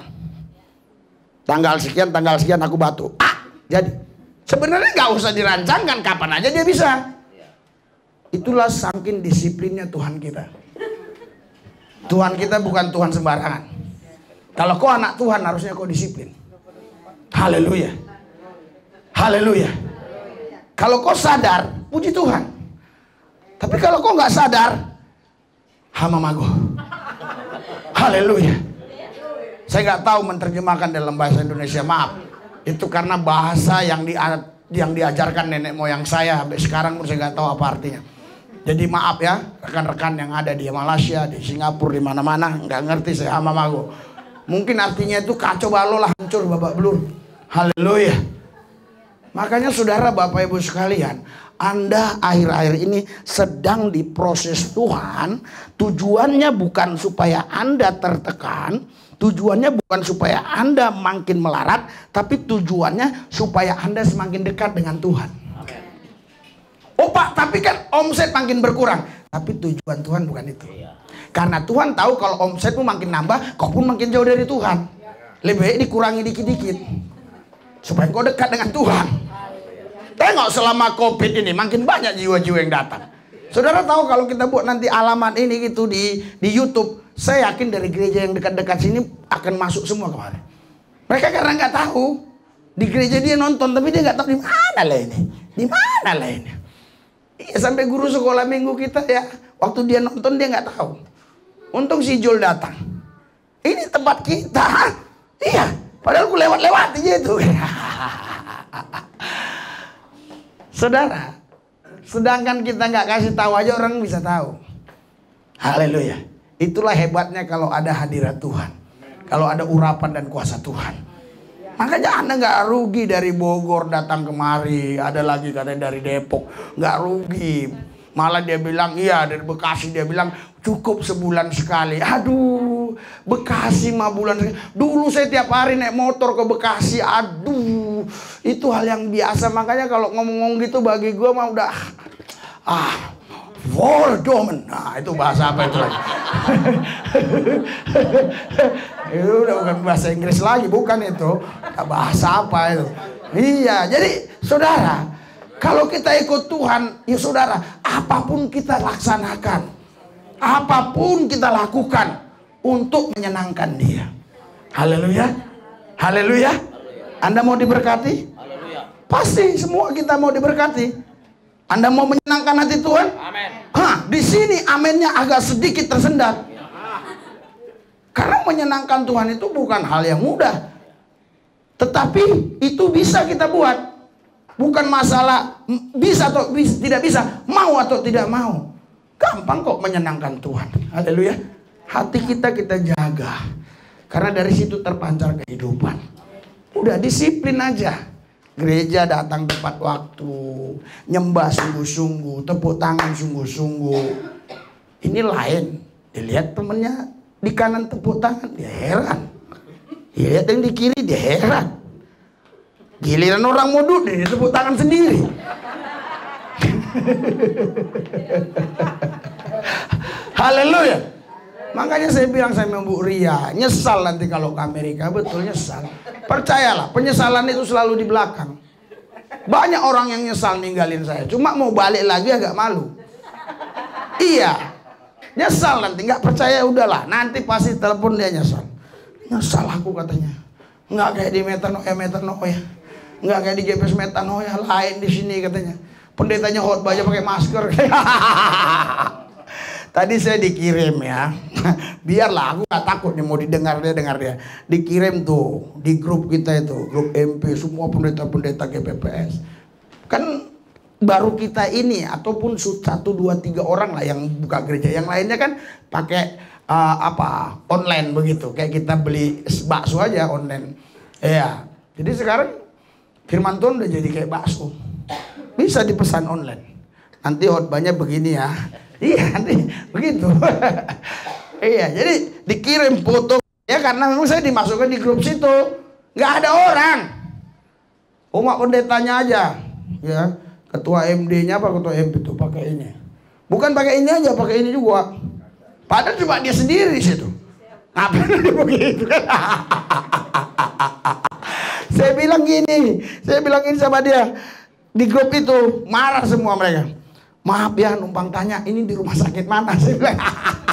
Tanggal sekian, tanggal sekian aku batu. Ah, jadi. Sebenarnya nggak usah dirancangkan, kapan aja dia bisa. Itulah saking disiplinnya Tuhan kita. Tuhan kita bukan Tuhan sembarangan. Kalau kau anak Tuhan harusnya kau disiplin. Haleluya. Haleluya. Kalau kau sadar, puji Tuhan. Tapi kalau kau nggak sadar, hama mago. Haleluya. Saya nggak tahu menerjemahkan dalam bahasa Indonesia, maaf. Itu karena bahasa yang di, yang diajarkan nenek moyang saya sampai sekarang pun saya nggak tahu apa artinya. Jadi maaf ya rekan-rekan yang ada di Malaysia, di Singapura, di mana-mana nggak ngerti saya hama mago. Mungkin artinya itu kacau balau lah, hancur babak belur. Haleluya. Makanya saudara Bapak Ibu sekalian, Anda akhir-akhir ini sedang diproses Tuhan. Tujuannya bukan supaya Anda tertekan. Tujuannya bukan supaya Anda makin melarat, tapi tujuannya supaya Anda semakin dekat dengan Tuhan. Oh Pak, tapi kan omset makin berkurang. Tapi tujuan Tuhan bukan itu. Karena Tuhan tahu kalau omsetmu makin nambah, kau pun makin jauh dari Tuhan. Lebih baik dikurangi dikit-dikit. Supaya kau dekat dengan Tuhan. Tengok selama Covid ini makin banyak jiwa-jiwa yang datang. Saudara tahu kalau kita buat nanti alamat ini gitu di di YouTube, saya yakin dari gereja yang dekat-dekat sini akan masuk semua kemarin. Mereka karena nggak tahu di gereja dia nonton, tapi dia nggak tahu di mana lah ini, di mana lah ini. Iya, sampai guru sekolah minggu kita ya, waktu dia nonton dia nggak tahu. Untung si Jul datang. Ini tempat kita, iya. Padahal aku lewat-lewat aja itu. Saudara, sedangkan kita nggak kasih tahu aja orang bisa tahu. Haleluya. Itulah hebatnya kalau ada hadirat Tuhan. Kalau ada urapan dan kuasa Tuhan. Makanya Anda nggak rugi dari Bogor datang kemari. Ada lagi katanya dari Depok. Nggak rugi. Malah dia bilang, iya dari Bekasi dia bilang cukup sebulan sekali. Aduh, Bekasi mah bulan sekali. Dulu saya tiap hari naik motor ke Bekasi. Aduh, itu hal yang biasa. Makanya kalau ngomong-ngomong gitu bagi gue mah udah ah Voldemort. Nah, itu bahasa apa itu lagi? Itu udah bukan bahasa Inggris lagi, bukan itu. Bahasa apa itu? Iya, jadi saudara, kalau kita ikut Tuhan, ya saudara, apapun kita laksanakan, apapun kita lakukan untuk menyenangkan Dia. Haleluya. Haleluya. Anda mau diberkati? Pasti semua kita mau diberkati. Anda mau menyenangkan hati Tuhan? Amin. Hah, di sini amennya agak sedikit tersendat. Karena menyenangkan Tuhan itu bukan hal yang mudah. Tetapi itu bisa kita buat. Bukan masalah bisa atau bisa, tidak bisa, mau atau tidak mau. Gampang kok menyenangkan Tuhan. Haleluya. Hati kita kita jaga. Karena dari situ terpancar kehidupan. Udah disiplin aja. Gereja datang tepat waktu, nyembah sungguh-sungguh, tepuk tangan sungguh-sungguh. Ini lain. Dilihat temennya di kanan tepuk tangan, dia heran. Dilihat yang di kiri, dia heran. Giliran orang mau duduk, dia tepuk tangan sendiri. Haleluya. Makanya saya bilang sama Bu Ria, nyesal nanti kalau ke Amerika, betul nyesal. Percayalah, penyesalan itu selalu di belakang. Banyak orang yang nyesal ninggalin saya, cuma mau balik lagi agak malu. Iya, nyesal nanti, nggak percaya udahlah, nanti pasti telepon dia nyesal. Nyesal aku katanya, nggak kayak di Metanoia Metanoia, nggak kayak di G P S Metanoia, lain di sini katanya. Pendetanya khotbah aja pakai masker. Tadi saya dikirim ya, biarlah aku gak takut nih mau didengar dia dengar dia. Dikirim tuh di grup kita itu, grup M P, semua pendeta-pendeta G P P S. Kan baru kita ini ataupun satu dua tiga orang lah yang buka gereja, yang lainnya kan pakai uh, apa online begitu, kayak kita beli bakso aja online. Iya, jadi sekarang firman Tuhan udah jadi kayak bakso, bisa dipesan online. Nanti khotbahnya begini ya. Iya, nanti begitu. Iya, jadi dikirim foto ya, karena memang saya dimasukkan di grup situ, nggak ada orang. Cuma pendetanya aja, ya, ketua M D-nya apa ketua M P itu pakai ini. Bukan pakai ini aja, pakai ini juga. Padahal cuma dia sendiri di situ. Ngapain dia begitu? Saya bilang gini, saya bilang ini sama dia di grup itu, marah semua mereka. Maaf ya, numpang tanya, ini di rumah sakit mana? Saya bilang.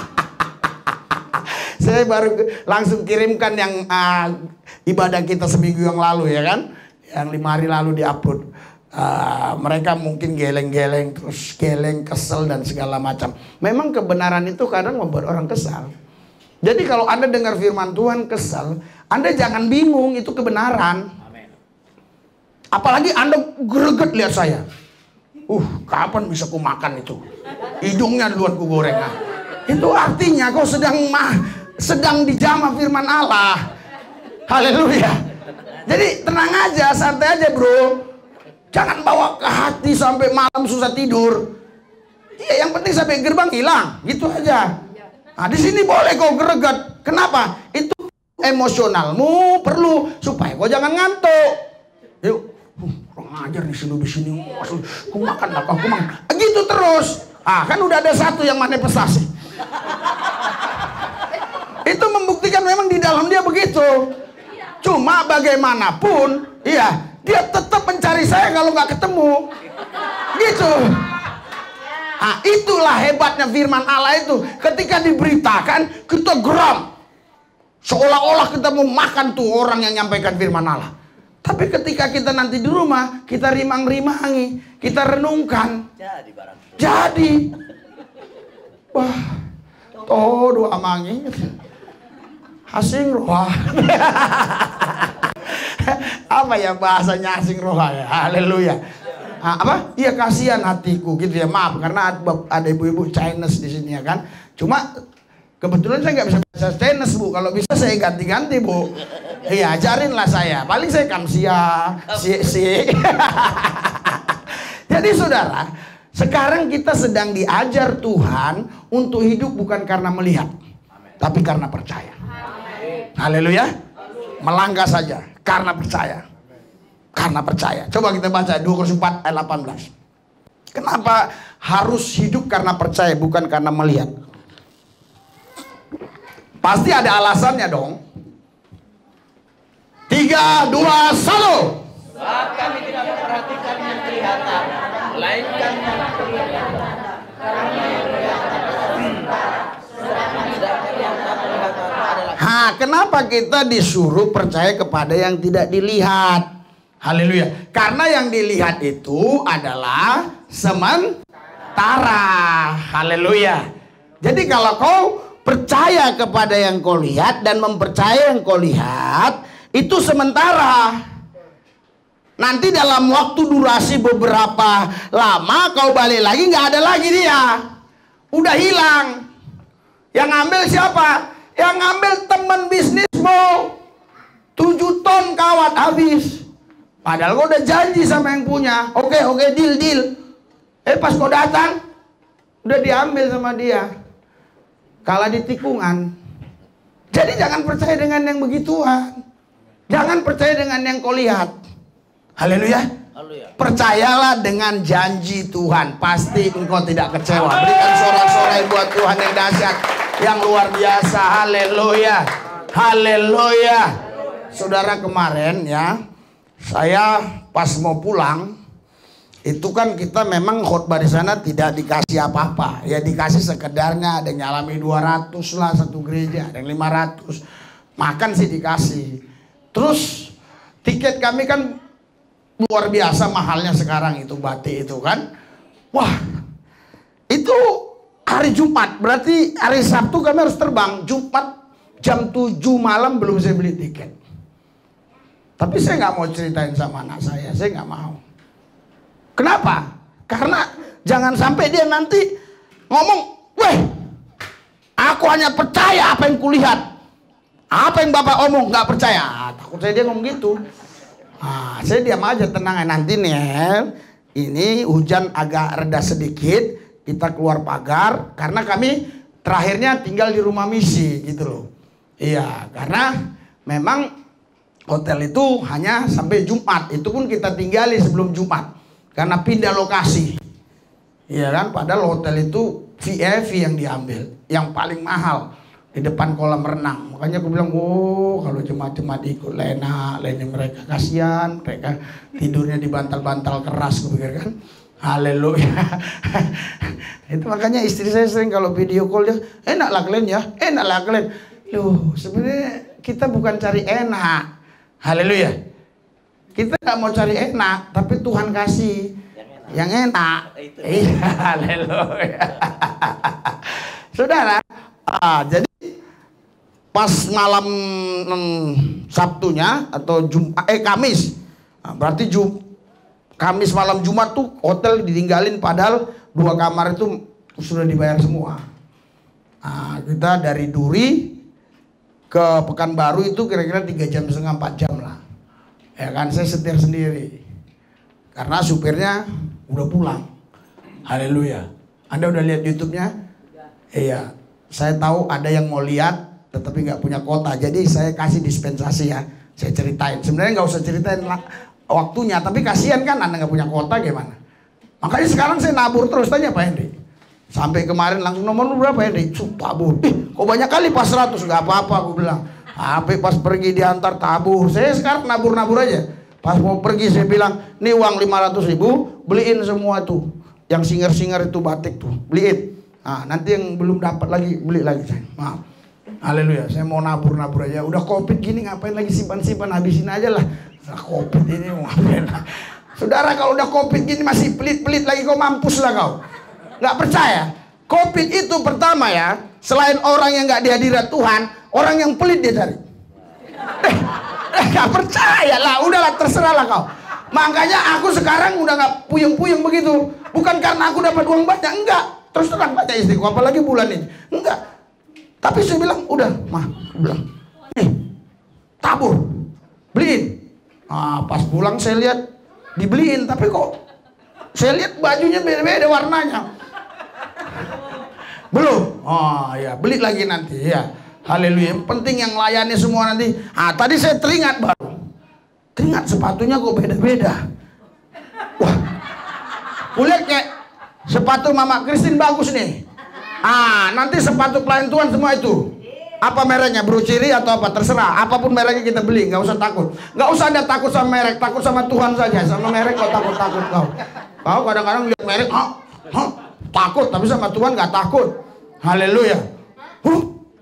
Saya baru langsung kirimkan yang uh, ibadah kita seminggu yang lalu ya kan, yang lima hari lalu diupload. Uh, mereka mungkin geleng-geleng, terus geleng, kesel dan segala macam. Memang kebenaran itu kadang membuat orang kesal. Jadi kalau Anda dengar firman Tuhan kesal, Anda jangan bingung, itu kebenaran. Apalagi Anda greget lihat saya. Uh, kapan bisa ku makan itu? Hidungnya duluan ku goreng. Nah, itu artinya kau sedang mah, sedang dijamah firman Allah. Haleluya. Jadi tenang aja, santai aja bro. Jangan bawa ke hati sampai malam susah tidur. Iya, yang penting sampai gerbang hilang, gitu aja. Nah, di sini boleh kau greget. Kenapa? Itu emosionalmu perlu supaya kau jangan ngantuk. Yuk. Uh, kurang ajar nih sini di sini, aku makan apa aku makan, gitu terus. Ah, kan udah ada satu yang manifestasi. Itu membuktikan memang di dalam dia begitu. Cuma bagaimanapun, iya, dia tetap mencari saya kalau nggak ketemu, gitu. Ah, itulah hebatnya firman Allah itu. Ketika diberitakan, kita geram, seolah-olah kita mau makan tuh orang yang nyampaikan firman Allah. Tapi ketika kita nanti di rumah, kita rimang-rimangi, kita renungkan. Jadi barang. Jadi. Wah, toh dua amangi. Asing roha. Apa ya bahasanya asing roha ya? Haleluya. Nah, apa? Iya, kasihan hatiku gitu ya. Maaf karena ada ibu-ibu Chinese di sini ya kan. Cuma kebetulan saya nggak bisa bahasa Chinese bu. Kalau bisa saya ganti-ganti bu. Iya, ajarinlah saya. Paling saya kamsia, si, si. Jadi saudara, sekarang kita sedang diajar Tuhan untuk hidup bukan karena melihat, amen, tapi karena percaya. Haleluya. Melangkah saja karena percaya. Karena percaya. Coba kita baca dua Korintus empat ayat delapan belas. Kenapa harus hidup karena percaya bukan karena melihat? Pasti ada alasannya dong. Tiga, dua, satu. Sebab kami tidak memperhatikan yang kelihatan, melainkan yang kelihatan. Karena yang kelihatan adalah sementara, sedangkan yang tak kelihatan adalah. Ha, kenapa kita disuruh percaya kepada yang tidak dilihat? Haleluya. Karena yang dilihat itu adalah sementara. Haleluya. Jadi kalau kau percaya kepada yang kau lihat dan mempercayai yang kau lihat, itu sementara. Nanti dalam waktu durasi beberapa lama kau balik lagi, nggak ada lagi dia. Udah hilang. Yang ngambil siapa? Yang ngambil teman bisnismu. Tujuh ton kawat habis. Padahal kau udah janji sama yang punya. Oke, oke, deal, deal. Eh pas kau datang, udah diambil sama dia. Kalah di tikungan. Jadi jangan percaya dengan yang begituan. Jangan percaya dengan yang kau lihat. Haleluya. Percayalah dengan janji Tuhan. Pasti engkau tidak kecewa. Berikan sorak-sorai buat Tuhan yang dahsyat, yang luar biasa. Haleluya. Haleluya. Saudara, kemarin ya, saya pas mau pulang, itu kan kita memang khotbah di sana tidak dikasih apa-apa. Ya dikasih sekedarnya, ada yang nyalami dua ratus lah satu gereja, ada yang lima ratus. Makan sih dikasih. Terus tiket kami kan luar biasa mahalnya sekarang itu, batik itu kan. Wah, itu hari Jumat, berarti hari Sabtu kami harus terbang. Jumat jam tujuh malam belum saya beli tiket. Tapi saya nggak mau ceritain sama anak saya, saya nggak mau. Kenapa? Karena jangan sampai dia nanti ngomong, weh, aku hanya percaya apa yang kulihat. Apa yang Bapak omong nggak percaya. Ah, takut saya dia ngomong gitu. Ah, saya diam aja, tenang. Nanti nih, ini hujan agak reda sedikit, kita keluar pagar karena kami terakhirnya tinggal di rumah misi gitu loh. Iya, karena memang hotel itu hanya sampai Jumat. Itu pun kita tinggali sebelum Jumat karena pindah lokasi. Iya kan, padahal hotel itu V I P yang diambil, yang paling mahal di depan kolam renang. Makanya aku bilang, oh kalau Jumat-Jumat ikut Lena, Lena mereka kasihan, mereka tidurnya di bantal-bantal keras, aku pikir kan. Haleluya. Itu makanya istri saya sering kalau video call dia, enaklah kalian ya, enaklah kalian. Loh, sebenarnya kita bukan cari enak. Haleluya. Kita nggak mau cari enak, tapi Tuhan kasih yang enak. Iya, haleluya. Saudara, ah, jadi pas malam hmm, Sabtunya atau Jumat, eh Kamis, nah, berarti Jum, Kamis malam Jumat tuh hotel ditinggalin, padahal dua kamar itu sudah dibayar semua. Nah, kita dari Duri ke Pekanbaru itu kira-kira tiga jam setengah empat jam lah. Ya kan, saya setir sendiri karena supirnya udah pulang. Haleluya. Anda udah lihat YouTube-nya? Iya. Saya tahu ada yang mau lihat tetapi nggak punya kuota, jadi saya kasih dispensasi ya. Saya ceritain. Sebenarnya nggak usah ceritain waktunya, tapi kasihan kan Anda nggak punya kuota gimana. Makanya sekarang saya nabur terus. Tanya Pak Henry. Sampai kemarin langsung, nomor lu berapa Henry? Tabur. Eh, kok banyak kali pas seratus? Nggak apa-apa, aku bilang. Sampai pas pergi diantar tabur. Saya sekarang nabur-nabur aja. Pas mau pergi saya bilang, nih uang lima ratus ribu, beliin semua tuh. Yang singer-singer itu batik tuh, beliin. Nah, nanti yang belum dapat lagi, beli lagi saya. Maaf. Haleluya, saya mau nabur-nabur aja. Udah covid gini ngapain lagi simpan-simpan, habisin aja lah. Nah, covid ini mau ngapain lah. Saudara, kalau udah covid gini masih pelit-pelit lagi, kau mampus lah kau. Nggak percaya? Covid itu pertama ya, selain orang yang nggak dihadirat Tuhan, orang yang pelit dia cari. Eh, eh nggak percaya lah, udahlah terserah lah kau. Makanya aku sekarang udah nggak puyeng-puyeng begitu. Bukan karena aku dapat uang banyak, enggak. Terus terang baca istriku, apalagi bulan ini, enggak. Tapi saya bilang, udah, mah, aku bilang, nih, tabur, beliin. Nah, pas pulang saya lihat dibeliin, tapi kok saya lihat bajunya beda-beda warnanya. Belum. Oh ya, beli lagi nanti ya. Haleluya. Yang penting yang layani semua nanti. Ah, tadi saya teringat baru. Teringat sepatunya kok beda-beda. Wah. Kulihat kayak sepatu Mama Christine bagus nih. Ah, nanti sepatu pelayan Tuhan semua itu. Apa mereknya? Bruciri atau apa? Terserah. Apapun mereknya kita beli, nggak usah takut. Nggak usah ada takut sama merek, takut sama Tuhan saja. Sama merek kau takut-takut kau. Kau kadang-kadang lihat merek, ah, ah, takut, tapi sama Tuhan nggak takut. Haleluya. Huh,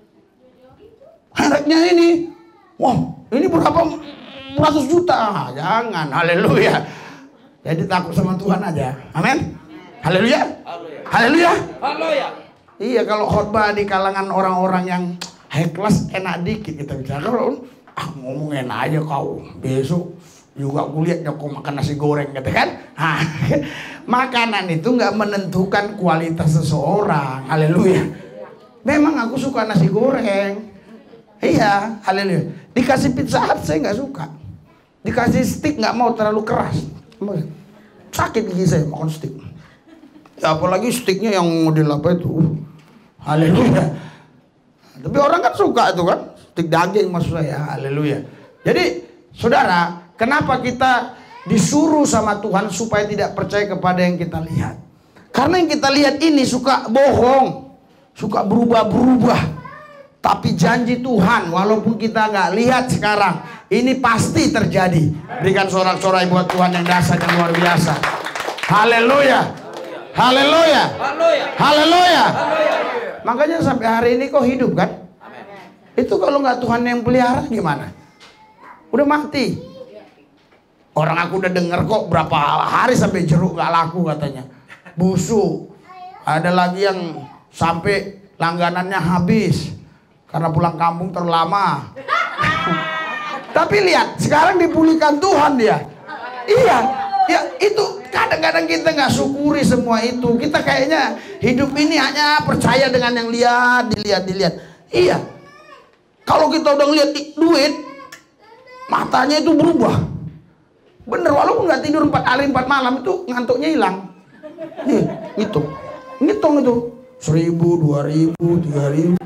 mereknya ini, wah, ini berapa ratus juta? Ah, jangan. Haleluya. Jadi takut sama Tuhan aja. Amin. Haleluya. Haleluya. Haleluya. Iya, kalau khotbah di kalangan orang-orang yang high class enak dikit kita bicara. Kalau ah, ngomong enak aja kau, besok juga kulihat kau makan nasi goreng gitu kan. Nah, makanan itu nggak menentukan kualitas seseorang. Haleluya. Memang aku suka nasi goreng. Iya, haleluya. Dikasih pizza hut saya nggak suka. Dikasih steak nggak mau, terlalu keras. Sakit gigi saya makan steak. Ya apalagi steaknya yang model apa itu. Haleluya. Tapi orang kan suka itu kan, steak daging maksud saya. Haleluya. Jadi saudara, kenapa kita disuruh sama Tuhan supaya tidak percaya kepada yang kita lihat? Karena yang kita lihat ini suka bohong, suka berubah-berubah. Tapi janji Tuhan, walaupun kita nggak lihat sekarang, ini pasti terjadi. Berikan sorak-sorai buat Tuhan yang dahsyat dan luar biasa. Haleluya. Haleluya. Haleluya. Makanya sampai hari ini kok hidup kan? Itu kalau nggak Tuhan yang pelihara gimana? Udah mati. Orang aku udah denger kok berapa hari sampai jeruk gak laku katanya. Busuk. Ada lagi yang sampai langganannya habis karena pulang kampung terlalu lama. Tapi lihat, sekarang dipulihkan Tuhan dia. Iya, ya itu kadang-kadang kita nggak syukuri semua itu. Kita kayaknya hidup ini hanya percaya dengan yang lihat, dilihat, dilihat. Iya. Kalau kita udah ngeliat duit, matanya itu berubah. Bener, walaupun nggak tidur empat hari empat malam itu ngantuknya hilang. Nih, ngitung, ngitung itu seribu, dua ribu, tiga ribu.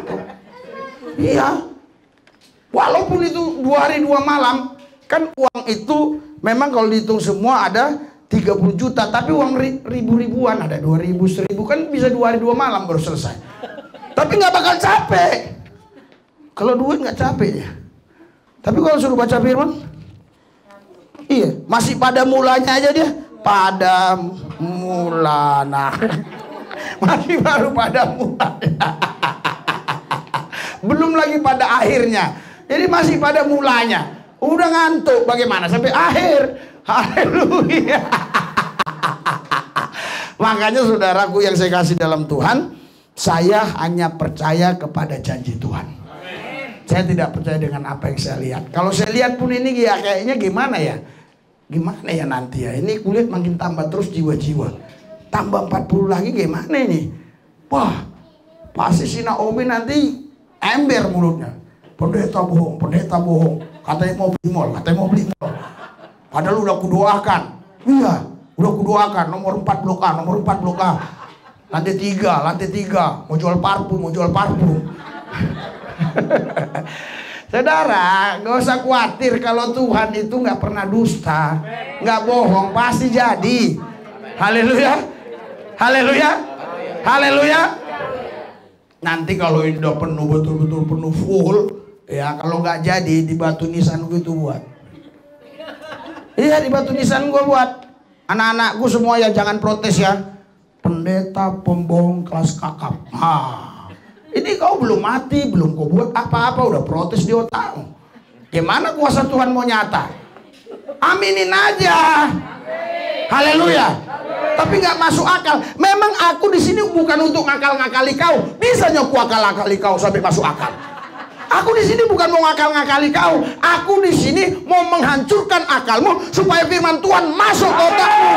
Iya. Walaupun itu dua hari dua malam, kan uang itu memang kalau dihitung semua ada tiga puluh juta, tapi uang ribu-ribuan ada dua ribu, seribu, kan bisa dua hari dua malam baru selesai. Tapi nggak bakal capek. Kalau duit nggak capek ya. Tapi kalau suruh baca firman, iya, masih pada mulanya aja dia. Pada mulana. Masih baru pada mulanya. Belum lagi pada akhirnya. Jadi masih pada mulanya. Udah ngantuk bagaimana sampai akhir. Haleluya. Makanya saudaraku yang saya kasih dalam Tuhan, saya hanya percaya kepada janji Tuhan. Saya tidak percaya dengan apa yang saya lihat. Kalau saya lihat pun ini ya kayaknya gimana ya? Gimana ya nanti ya? Ini kulit makin tambah terus jiwa-jiwa. Tambah empat puluh lagi gimana ini? Wah, pasti si Naomi nanti ember mulutnya. Pendeta bohong, pendeta bohong. Katanya mau beli mall, katanya mau beli mall. Padahal udah kudoakan. Iya, udah kudoakan. Nomor empat blok A, nomor empat blok A. Lantai tiga, lantai tiga. Mau jual parfum, mau jual parfum. Saudara, gak usah khawatir kalau Tuhan itu gak pernah dusta, gak bohong, pasti jadi. Haleluya. Haleluya. Haleluya. Nanti kalau ini udah penuh, betul-betul penuh full, ya kalau nggak jadi di batu nisan gue itu buat. Iya, di batu nisan gue buat. Anak-anakku semua ya jangan protes ya. Pendeta pembohong kelas kakap. Ah, ini kau belum mati, belum kau buat apa-apa udah protes di otakmu. Gimana kuasa Tuhan mau nyata? Aminin aja. Haleluya. Tapi nggak masuk akal. Memang aku di sini bukan untuk ngakal-ngakali kau. Bisa nyoku akal-akali kau sampai masuk akal. Aku di sini bukan mau ngakal-ngakali kau. Aku di sini mau menghancurkan akalmu supaya firman Tuhan masuk ke otakmu.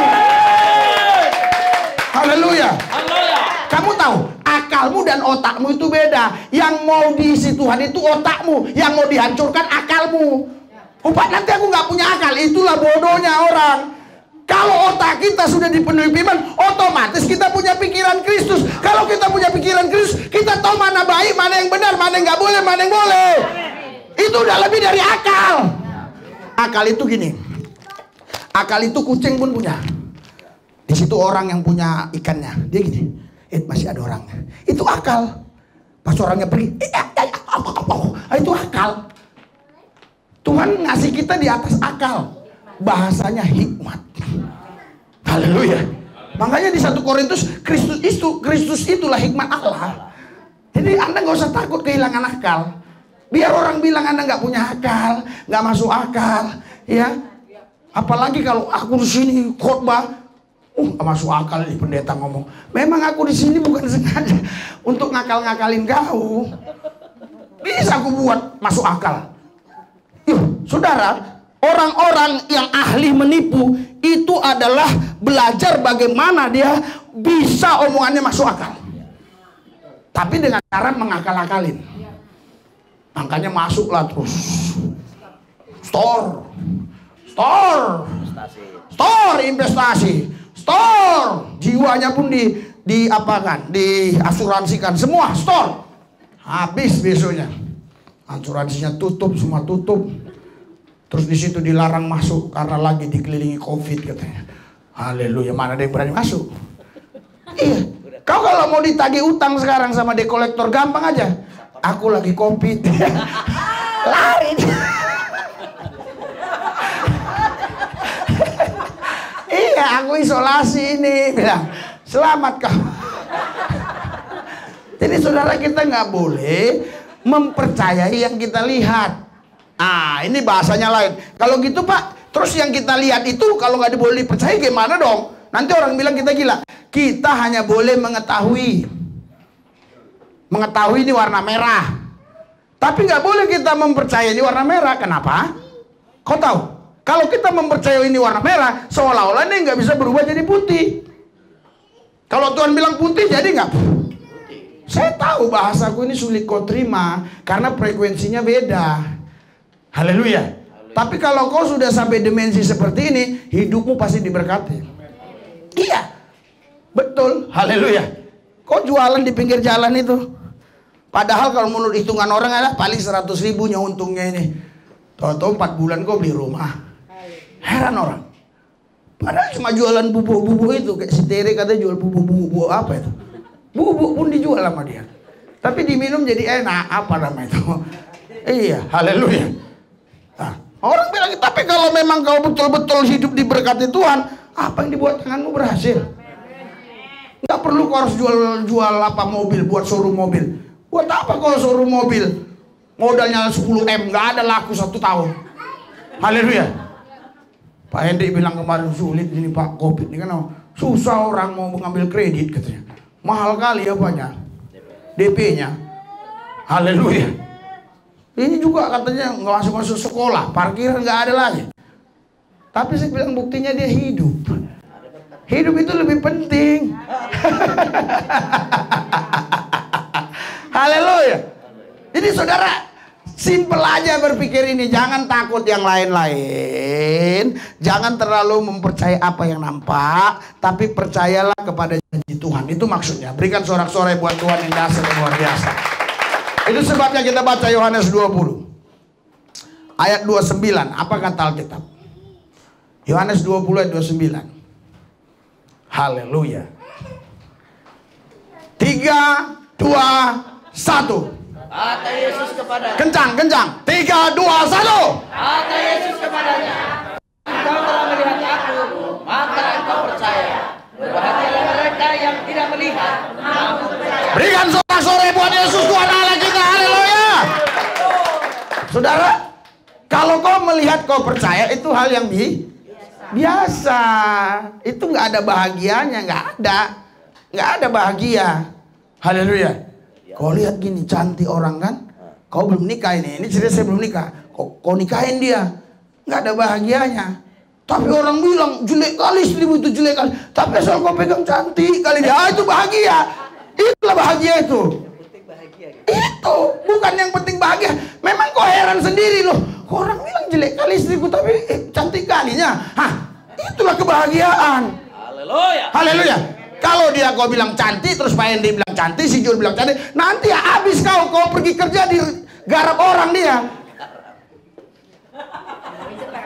Haleluya. Kamu tahu, akalmu dan otakmu itu beda. Yang mau diisi Tuhan itu otakmu. Yang mau dihancurkan akalmu. Upat nanti aku nggak punya akal. Itulah bodohnya orang. Kalau otak kita sudah dipenuhi firman, otomatis kita punya pikiran Kristus. Kalau kita punya pikiran Kristus, kita tahu mana baik, mana yang benar, mana yang nggak boleh, mana yang boleh. Itu udah lebih dari akal. Akal itu gini. Akal itu kucing pun punya. Di situ orang yang punya ikannya, dia gini, eh masih ada orangnya. Itu akal. Pas orangnya pergi, eh, eh, eh, apa, apa, apa. Itu akal. Tuhan ngasih kita di atas akal. Bahasanya hikmat. Haleluya. Makanya di satu Korintus, Kristus itu, Kristus itulah hikmat Allah. Jadi Anda nggak usah takut kehilangan akal. Biar orang bilang Anda nggak punya akal, nggak masuk akal, ya. Apalagi kalau aku di sini khotbah, uh, nggak masuk akal nih pendeta ngomong. Memang aku di sini bukan sengaja untuk ngakal-ngakalin kau. Bisa aku buat masuk akal. Yuh, saudara, orang-orang yang ahli menipu itu adalah belajar bagaimana dia bisa omongannya masuk akal. Tapi dengan cara mengakal-akalin. Makanya masuklah terus. Store. Store. Store investasi. Store. Jiwanya pun di di apa kan? Diasuransikan semua store. Habis besoknya. Asuransinya tutup, semua tutup. Terus di situ dilarang masuk karena lagi dikelilingi COVID katanya. Haleluya, mana ada yang berani masuk? Iya. Kau kalau mau ditagih utang sekarang sama dekolektor gampang aja. Aku lagi COVID. Lari. Iya, aku isolasi ini, bilang. Selamat kau. Jadi saudara, kita nggak boleh mempercayai yang kita lihat. Ah, ini bahasanya lain. Kalau gitu Pak, terus yang kita lihat itu kalau nggak boleh dipercaya gimana dong? Nanti orang bilang kita gila. Kita hanya boleh mengetahui. Mengetahui ini warna merah. Tapi nggak boleh kita mempercayai ini warna merah. Kenapa? Kau tahu? Kalau kita mempercayai ini warna merah, seolah-olah ini nggak bisa berubah jadi putih. Kalau Tuhan bilang putih, jadi nggak? Saya tahu bahasaku ini sulit kau terima karena frekuensinya beda. Haleluya. Tapi kalau kau sudah sampai dimensi seperti ini, hidupmu pasti diberkati. Iya. Betul. Haleluya. Kau jualan di pinggir jalan itu. Padahal kalau menurut hitungan orang adalah paling seratus ribunya untungnya ini. Tahu-tahu empat bulan kau beli rumah. Heran orang. Padahal cuma jualan bubuk-bubuk itu. Kayak si Tere katanya jual bubuk-bubuk apa itu. Bubuk pun dijual sama dia. Tapi diminum jadi enak. Apa nama itu? Iya. Haleluya. Nah, orang bilang, tapi kalau memang kau betul-betul hidup diberkati Tuhan, apa yang dibuat tanganmu berhasil? Nggak perlu kau harus jual-jual apa mobil, buat showroom mobil. Buat apa kau showroom mobil? Modalnya sepuluh M, nggak ada laku satu tahun. Haleluya. Pak Hendrik bilang kemarin sulit ini Pak, COVID ini kan susah orang mau mengambil kredit katanya. Mahal kali apanya? D P-nya. Haleluya. Ini juga katanya nggak masuk-masuk sekolah, parkiran nggak ada lagi. Tapi saya bilang buktinya dia hidup. Hidup itu lebih penting. Haleluya. Jadi saudara, simple aja berpikir ini. Jangan takut yang lain-lain. Jangan terlalu mempercayai apa yang nampak. Tapi percayalah kepada janji Tuhan. Itu maksudnya. Berikan sorak-sorai buat Tuhan yang dasar dan luar biasa. Itu sebabnya kita baca Yohanes dua puluh. Ayat dua puluh sembilan. Apa kata Alkitab? Yohanes dua puluh ayat dua puluh sembilan. Haleluya. Tiga, dua, satu. Kata Yesus kepadanya. Kencang, kencang. Tiga, dua, satu. Kata Yesus kepadanya. Engkau telah melihat aku, maka engkau percaya. Berbahagialah mereka yang tidak melihat, namun percaya. Berikan sorak-sorai buat Yesus Tuhan Allah kita. Haleluya. Saudara, kalau kau melihat kau percaya itu hal yang bi biasa. Itu nggak ada bahagianya, nggak ada, nggak ada bahagia. Haleluya. Kau lihat gini cantik orang kan, kau belum nikah ini, ini cerita saya belum nikah. Kau, kau nikahin dia, nggak ada bahagianya. Tapi orang bilang jelek kali istrimu itu jelek kali. Tapi asal kau pegang cantik kali dia, ah, itu bahagia. Itulah bahagia itu. Itu bukan yang penting bahagia. Memang kau heran sendiri loh. Orang bilang jelek kali istriku tapi eh, cantik kalinya. Hah, itulah kebahagiaan. Haleluya. Haleluya. Kalau dia kau bilang cantik, terus Pak Hendy bilang cantik, si Jul bilang cantik, nanti habis kau kau pergi kerja di garap orang dia.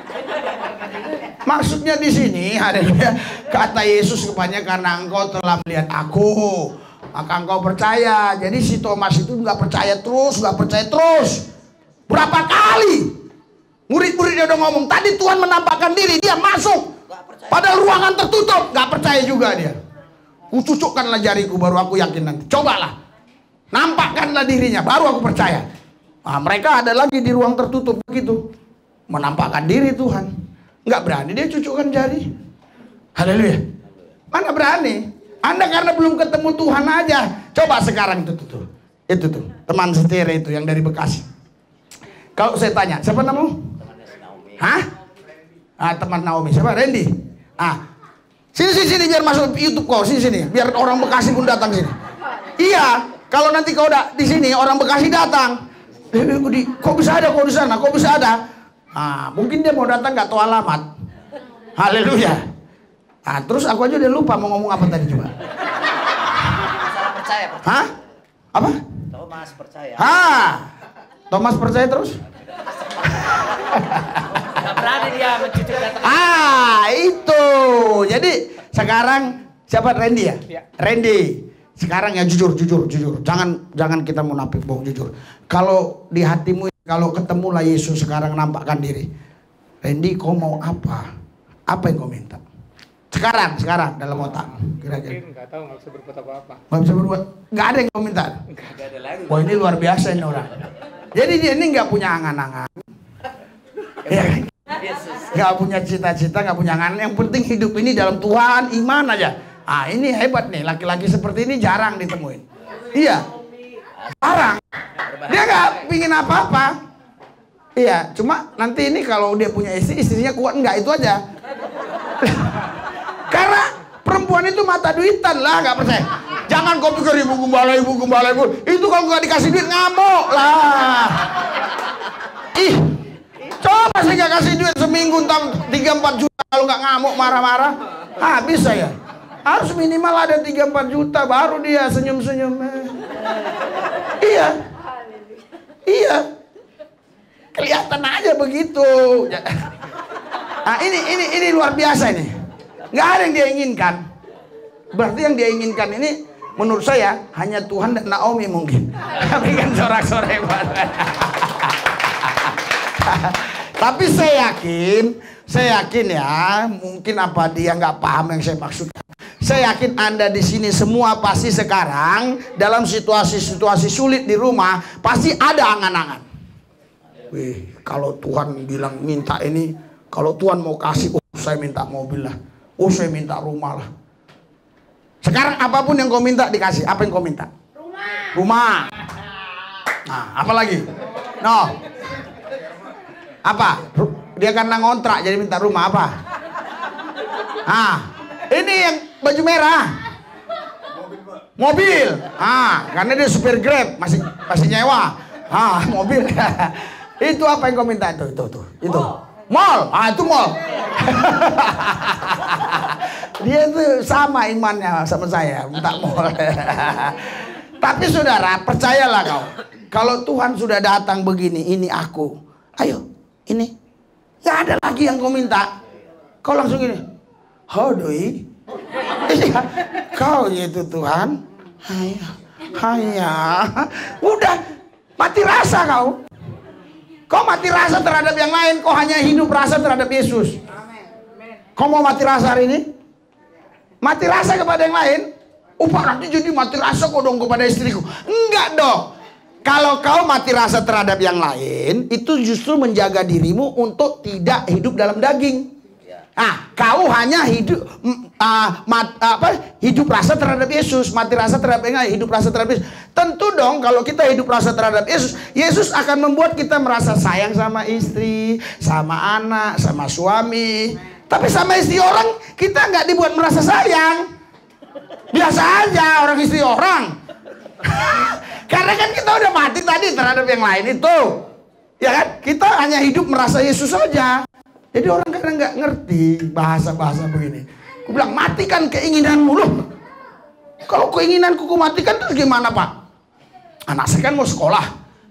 Maksudnya di sini haleluya, kata Yesus kepadanya, karena engkau telah melihat aku, maka engkau percaya. Jadi si Thomas itu nggak percaya terus, nggak percaya terus. Berapa kali murid-muridnya udah ngomong, tadi Tuhan menampakkan diri, dia masuk. Padahal ruangan tertutup, nggak percaya juga dia. Kucucukkanlah jariku, baru aku yakin nanti. Cobalah, nampakkanlah dirinya, baru aku percaya. Nah, mereka ada lagi di ruang tertutup begitu, menampakkan diri Tuhan. Nggak berani dia cucukkan jari. Haleluya. Mana berani? Anda karena belum ketemu Tuhan aja. Coba sekarang itu tuh, tuh. Itu tuh, teman setir itu yang dari Bekasi. Kalau saya tanya, siapa namamu? Hah? Ah, teman Naomi. Siapa? Randy. Ah, sini sini sini biar masuk YouTube kau. Sini sini, biar orang Bekasi pun datang sini. Iya, kalau nanti kau udah di sini orang Bekasi datang. Eh, kok bisa ada kau di sana? Kok bisa ada? Ah, mungkin dia mau datang nggak tahu alamat. Haleluya. Ah, terus aku aja udah lupa mau ngomong apa tadi coba. Masalah percaya, percaya. Hah? Apa? Thomas percaya. Ah, Thomas percaya terus? Nggak berani dia mencucukkan. Ah, itu. Jadi sekarang siapa? Randy ya? Ya. Randy. Sekarang ya jujur, jujur, jujur. Jangan jangan kita munafik, bohong, jujur. Kalau di hatimu, kalau ketemulah Yesus sekarang nampakkan diri. Randy, kau mau apa? Apa yang kau minta? Sekarang, sekarang dalam otak. Kira-kira. Mungkin nggak tahu, nggak bisa berbuat apa-apa. Nggak bisa berbuat. Nggak ada yang kau minta. Nggak ada lagi. Wah, ini luar biasa ini orang. Jadi dia ini nggak punya angan-angan. Ya, nggak punya cita-cita, nggak punya angan. Yang penting hidup ini dalam Tuhan, iman aja. Ah, ini hebat nih, laki-laki seperti ini jarang ditemuin. Iya, jarang. Dia nggak pingin apa-apa. Iya, cuma nanti ini kalau dia punya istri, istrinya kuat nggak, itu aja. Karena perempuan itu mata duitan lah, nggak percaya. Jangan kau pikir ibu gembala, ibu gembala, ibu. Itu kalau nggak dikasih duit ngamuk lah. Ih, coba saya nggak kasih duit seminggu entam tiga empat juta, kalau nggak ngamuk marah-marah, habis saya. Harus minimal ada tiga empat juta baru dia senyum-senyum. Iya. Iya. Kelihatan aja begitu. Nah, ini ini ini luar biasa ini. Nggak ada yang dia inginkan. Berarti yang dia inginkan ini menurut saya hanya Tuhan dan Naomi mungkin. Tapi kan sorak-sorai banget. Tapi saya yakin, saya yakin ya, mungkin apa dia nggak paham yang saya maksudkan. Saya yakin Anda di sini semua pasti sekarang dalam situasi-situasi sulit di rumah pasti ada angan-angan. Wih, kalau Tuhan bilang minta ini, kalau Tuhan mau kasih, oh saya minta mobil lah, oh saya minta rumah lah. Sekarang apapun yang kau minta dikasih. Apa yang kau minta? Rumah. Rumah. Nah, apa lagi? No. Apa? Dia karena ngontrak jadi minta rumah apa? Ah, ini yang baju merah. Mobil. Ah, karena dia supir Grab, masih masih nyewa. Ah, mobil. Itu apa yang kau minta itu? Itu tuh. Itu. Mall. Ah, itu mall. Dia tuh sama imannya sama saya, minta mall. Tapi saudara, percayalah kau. Kalau Tuhan sudah datang begini, ini aku. Ayo, ini. Gak ada lagi yang kau minta. Kau langsung gini. Hodoi. Iya, kau itu Tuhan. Hanya, hanya. Udah, mati rasa kau. Kau mati rasa terhadap yang lain, kau hanya hidup rasa terhadap Yesus. Kau mau mati rasa hari ini? Mati rasa kepada yang lain? Upah nanti jadi mati rasa kau dong kepada istriku. Enggak dong. Kalau kau mati rasa terhadap yang lain, itu justru menjaga dirimu untuk tidak hidup dalam daging. Ah, kau hanya hidup uh, mat, uh, apa? Hidup rasa terhadap Yesus, mati rasa terhadap yang lain, hidup rasa terhadap Yesus. Tentu dong kalau kita hidup rasa terhadap Yesus, Yesus akan membuat kita merasa sayang sama istri, sama anak, sama suami. Tapi sama istri orang kita nggak dibuat merasa sayang. Biasa aja orang istri orang. Karena kan kita udah mati tadi terhadap yang lain itu. Ya kan? Kita hanya hidup merasa Yesus saja. Jadi orang kadang nggak ngerti bahasa-bahasa begini. Aku bilang matikan keinginanmu loh. Kalau keinginanku ku matikan terus gimana Pak? Anak saya kan mau sekolah.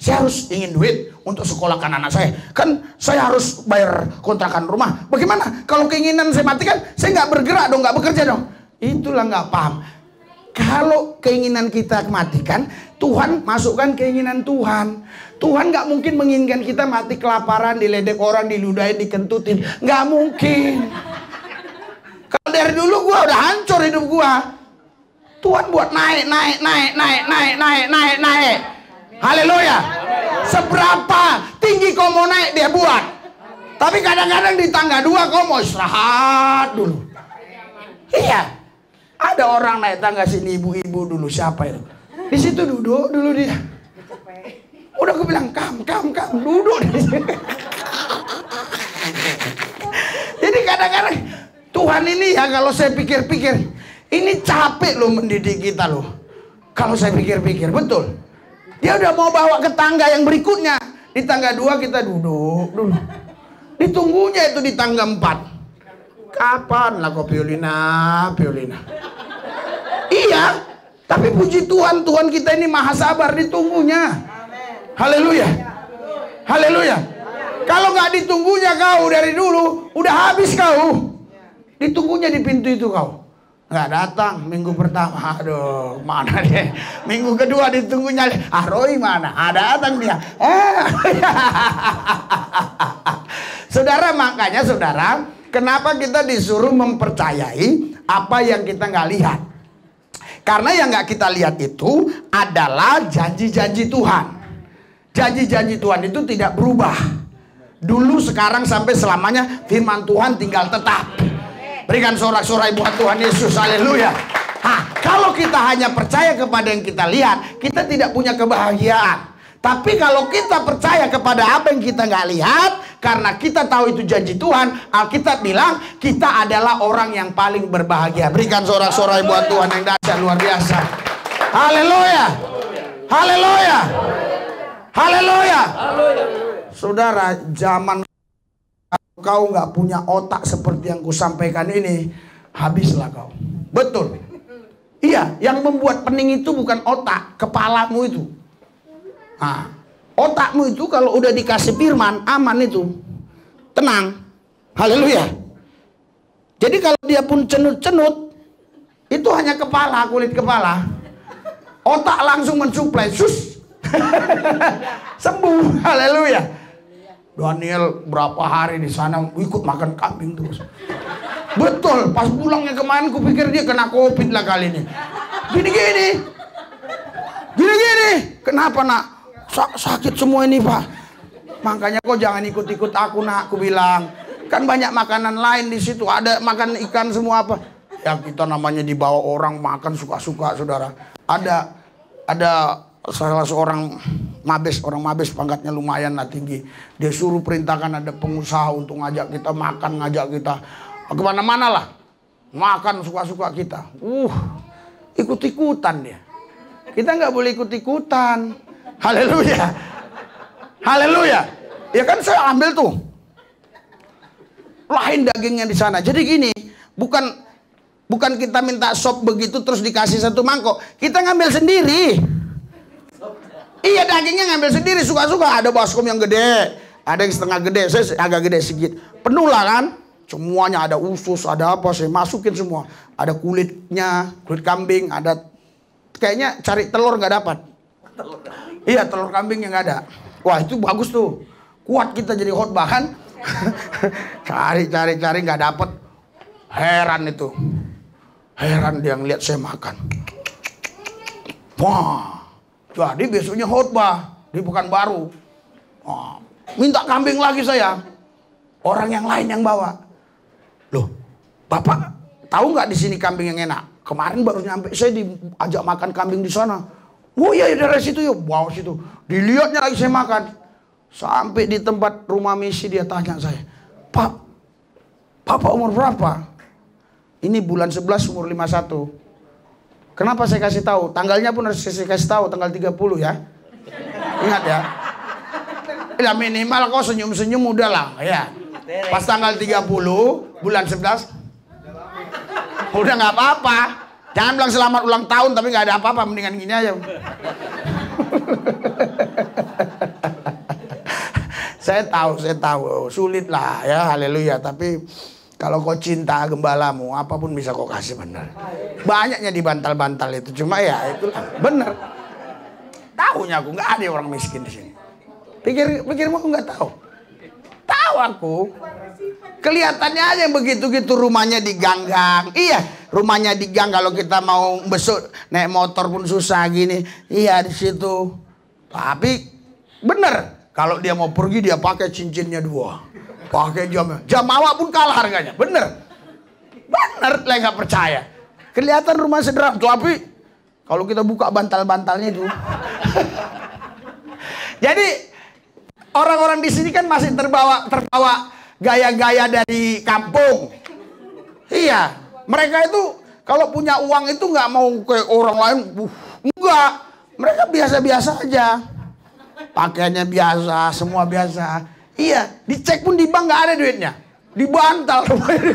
Saya harus ingin duit untuk sekolahkan anak saya. Kan saya harus bayar kontrakan rumah. Bagaimana? Kalau keinginan saya matikan, saya nggak bergerak dong, nggak bekerja dong. Itulah nggak paham. Kalau keinginan kita matikan, Tuhan masukkan keinginan Tuhan. Tuhan nggak mungkin menginginkan kita mati kelaparan, diledek orang, diludahin, dikentutin. Nggak mungkin. Kalau dari dulu gua udah hancur hidup gua. Tuhan buat naik, naik, naik, naik, naik, naik, naik, naik. Haleluya. Seberapa tinggi kau mau naik dia buat. Tapi kadang-kadang di tangga dua kau mau istirahat dulu. Iya. Ada orang naik tangga sini, ibu-ibu dulu, siapa itu? Di situ duduk dulu dia. Udah aku bilang kam, kam, kam, duduk di sini. Jadi kadang-kadang Tuhan ini ya, kalau saya pikir-pikir, ini capek loh mendidik kita loh. Kalau saya pikir-pikir, betul. Dia udah mau bawa ke tangga yang berikutnya. Di tangga dua kita duduk dulu. Ditunggunya itu di tangga empat. Kapan lah kau Piolina, Piolina? Iya, tapi puji Tuhan, Tuhan kita ini maha sabar, ditunggunya. Haleluya. Haleluya. Kalau nggak ditunggunya kau dari dulu, udah habis kau. Ditunggunya di pintu itu kau. Nggak datang minggu pertama, aduh mana dia. Minggu kedua ditunggunya, ah Roy mana? Ada datang dia. Eh. Saudara, makanya saudara, kenapa kita disuruh mempercayai apa yang kita nggak lihat? Karena yang nggak kita lihat itu adalah janji-janji Tuhan. Janji-janji Tuhan itu tidak berubah. Dulu, sekarang, sampai selamanya firman Tuhan tinggal tetap. Berikan sorak-sorai buat Tuhan Yesus, haleluya. Nah, kalau kita hanya percaya kepada yang kita lihat, kita tidak punya kebahagiaan. Tapi kalau kita percaya kepada apa yang kita nggak lihat, karena kita tahu itu janji Tuhan, Alkitab bilang kita adalah orang yang paling berbahagia. Berikan sorak-sorai buat Tuhan yang dahsyat luar biasa. Haleluya. Haleluya. Haleluya. Saudara, zaman kau nggak punya otak seperti yang kusampaikan ini, habislah kau. Betul. Iya, yang membuat pening itu bukan otak, kepalamu itu. Nah, otakmu itu kalau udah dikasih firman, aman itu. Tenang. Haleluya. Jadi kalau dia pun cenut-cenut, itu hanya kepala, kulit kepala. Otak langsung mensuplai, sus. Sembuh. Haleluya. Daniel berapa hari di sana ikut makan kambing terus. Betul, pas pulangnya kemarin kupikir dia kena COVID lah kali ini. Gini-gini. Gini-gini. Kenapa nak? Sakit semua ini pak. Makanya kau jangan ikut-ikut aku nak, aku bilang. Kan banyak makanan lain di situ. Ada makan ikan semua apa. Ya kita namanya dibawa orang makan suka-suka saudara. Ada ada salah seorang mabes, orang mabes pangkatnya lumayan lah tinggi. Dia suruh perintahkan ada pengusaha untuk ngajak kita makan, ngajak kita kemana-mana lah. Makan suka-suka kita. Uh, ikut-ikutan dia. Kita nggak boleh ikut-ikutan. Haleluya. Haleluya. Ya kan saya ambil tuh. Lain dagingnya di sana. Jadi gini, bukan bukan kita minta sop begitu terus dikasih satu mangkok. Kita ngambil sendiri. Iya, dagingnya ngambil sendiri suka-suka. Ada baskom yang gede, ada yang setengah gede, saya agak gede sedikit. Penuh lah kan. Semuanya ada usus, ada apa, saya masukin semua. Ada kulitnya, kulit kambing, ada kayaknya cari telur nggak dapat. Iya, telur kambing yang nggak ada. Wah, itu bagus tuh. Kuat kita jadi khotbah kan. Cari-cari cari nggak dapat. Heran itu. Heran dia ngeliat saya makan. Wah. Jadi besoknya khotbah di Pekanbaru. Wah, minta kambing lagi saya. Orang yang lain yang bawa. Loh, Bapak tahu nggak di sini kambing yang enak? Kemarin baru nyampe, saya diajak makan kambing di sana. Oh iya, dari situ yuk, bawa situ. Dilihatnya lagi saya makan. Sampai di tempat rumah misi dia tanya saya, Pak, Bapak umur berapa? Ini bulan sebelas umur lima puluh satu. Kenapa saya kasih tahu? Tanggalnya pun harus saya kasih tahu, tanggal tiga puluh ya. Ingat ya. Ya minimal kau senyum-senyum udah lah ya. Pas tanggal tiga puluh bulan sebelas udah nggak apa-apa. Jangan bilang selamat ulang tahun tapi nggak ada apa-apa, mendingan gini aja. Saya tahu, saya tahu. Sulit lah ya, haleluya. Tapi kalau kau cinta gembalamu, apapun bisa kau kasih, benar. Banyaknya dibantal-bantal itu. Cuma ya itulah, benar. Tahunya aku, nggak ada orang miskin di sini. Pikir, pikirmu aku nggak tahu. Tahu aku. Kelihatannya aja yang begitu-gitu, rumahnya di gang-gang. Iya, rumahnya di gang. Kalau kita mau besok naik motor pun susah gini. Iya, di situ. Tapi bener. Kalau dia mau pergi, dia pakai cincinnya dua. Pakai jamnya. Jam awak pun kalah harganya. Bener. Bener, saya nggak percaya. Kelihatan rumah sederhana. Tapi kalau kita buka bantal-bantalnya itu. Jadi orang-orang di sini kan masih terbawa terbawa gaya-gaya dari kampung. Iya. Mereka itu kalau punya uang itu nggak mau kayak orang lain. Uh, enggak. Mereka biasa-biasa aja. Pakaiannya biasa, semua biasa. Iya, dicek pun di bank nggak ada duitnya, dibantal.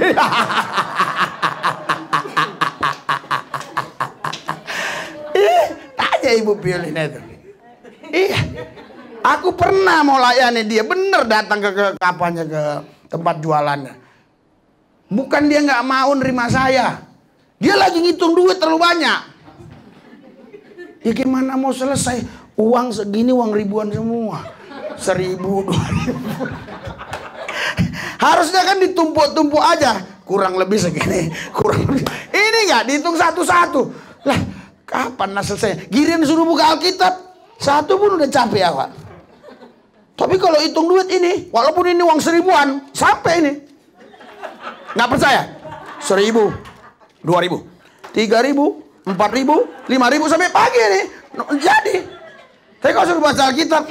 Ih, tanya Ibu Piolina itu. Iya, aku pernah mau layani dia, bener datang ke, ke kapannya ke tempat jualannya. Bukan dia nggak mau nerima saya, dia lagi ngitung duit terlalu banyak. Ya gimana mau selesai? Uang segini, uang ribuan semua. Seribu, dua ribu. Harusnya kan ditumpuk-tumpuk aja. Kurang lebih segini. Kurang lebih. Ini nggak dihitung satu-satu. Lah, kapan lah selesai? Giliran suruh buka Alkitab, satu pun udah capek ya, Pak. Tapi kalau hitung duit ini, walaupun ini uang seribuan, sampai ini. Nggak percaya? Seribu, dua ribu, tiga ribu, empat ribu, lima ribu sampai pagi nih. Jadi. Tapi kalau suruh baca Alkitab,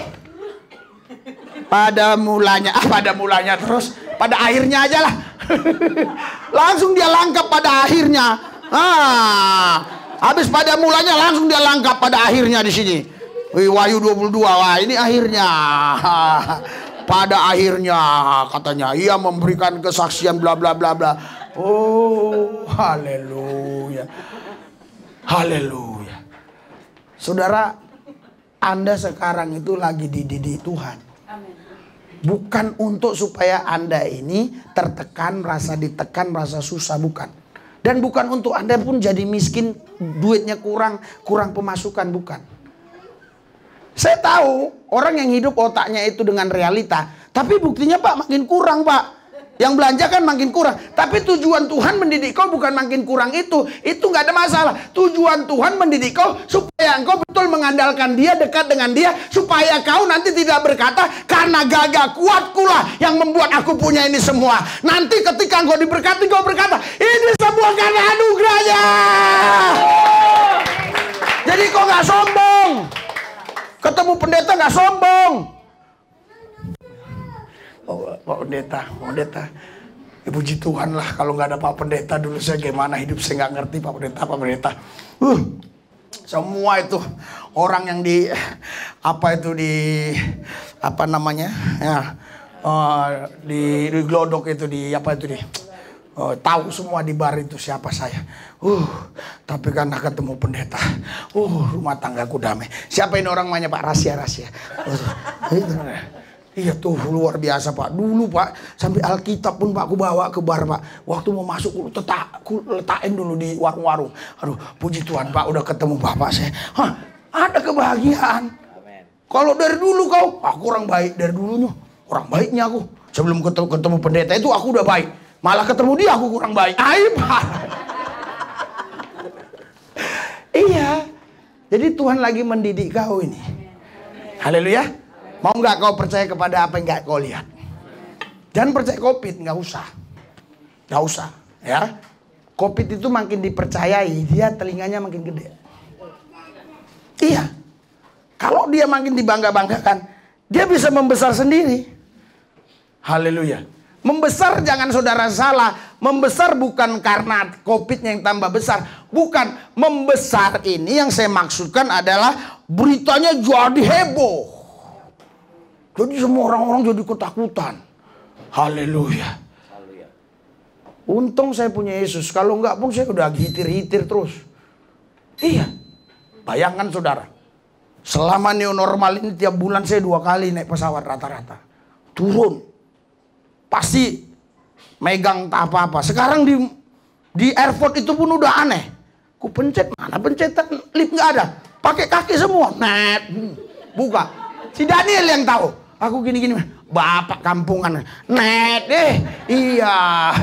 pada mulanya, ah pada mulanya terus, pada akhirnya aja lah. Langsung dia langkap pada akhirnya. Ah, habis pada mulanya langsung dia langkap pada akhirnya di sini. Wih, Wahyu dua puluh dua, wah ini akhirnya. Pada akhirnya katanya ia memberikan kesaksian bla bla bla bla. Oh, haleluya. Haleluya. Saudara, Anda sekarang itu lagi dididik Tuhan. Bukan untuk supaya Anda ini tertekan, merasa ditekan, merasa susah, bukan. Dan bukan untuk Anda pun jadi miskin, duitnya kurang, kurang pemasukan, bukan. Saya tahu orang yang hidup otaknya itu dengan realita, tapi buktinya Pak makin kurang, Pak. Yang belanja kan makin kurang. Tapi tujuan Tuhan mendidik kau bukan makin kurang itu. Itu nggak ada masalah. Tujuan Tuhan mendidik kau supaya engkau betul mengandalkan dia, dekat dengan dia. Supaya kau nanti tidak berkata, karena gagah kuatkulah yang membuat aku punya ini semua. Nanti ketika engkau diberkati, kau berkata, ini semua karena anugerahnya. Jadi kau nggak sombong. Ketemu pendeta nggak sombong. Oh, Pak Pendeta, Pak Pendeta, ya, puji Tuhan lah kalau nggak ada Pak Pendeta dulu saya gimana hidup saya nggak ngerti Pak Pendeta, Pak Pendeta. Uh, semua itu orang yang di apa itu di apa namanya ya uh, di, di glodok itu di apa itu di uh, tahu semua di bar itu siapa saya. Uh, tapi karena ketemu pendeta, uh rumah tanggaku damai. Siapa ini orang namanya Pak rahasia rahasia. Uh, itu. Iya tuh luar biasa Pak. Dulu Pak sampai Alkitab pun Pak aku bawa ke bar Pak. Waktu mau masuk aku letak, aku letakin dulu di warung-warung. Aduh puji Tuhan Pak udah ketemu Bapak saya. Hah, ada kebahagiaan. Kalau dari dulu kau, aku orang baik dari dulunya. Orang baiknya aku. Sebelum ketemu, ketemu pendeta itu aku udah baik. Malah ketemu dia aku kurang baik. Aib Pak. Iya. Jadi Tuhan lagi mendidik kau ini. Haleluya. Mau nggak kau percaya kepada apa yang nggak kau lihat? Jangan percaya Covid, nggak usah, nggak usah, ya. Covid itu makin dipercayai, dia telinganya makin gede. Iya, kalau dia makin dibangga-banggakan, dia bisa membesar sendiri. Haleluya. Membesar jangan saudara salah, membesar bukan karena Covid yang tambah besar, bukan. Membesar ini yang saya maksudkan adalah beritanya jadi heboh. Jadi semua orang-orang jadi ketakutan. Haleluya. Untung saya punya Yesus. Kalau enggak pun saya udah hitir-hitir terus. Iya. Bayangkan saudara. Selama new normal ini tiap bulan saya dua kali naik pesawat rata-rata. turun. Pasti megang tak apa-apa. Sekarang di di airport itu pun udah aneh. Ku pencet, mana pencetan lift nggak ada. Pakai kaki semua. Net, buka. Si Daniel yang tahu. Aku gini-gini. Bapak kampungan. Net deh. Iya.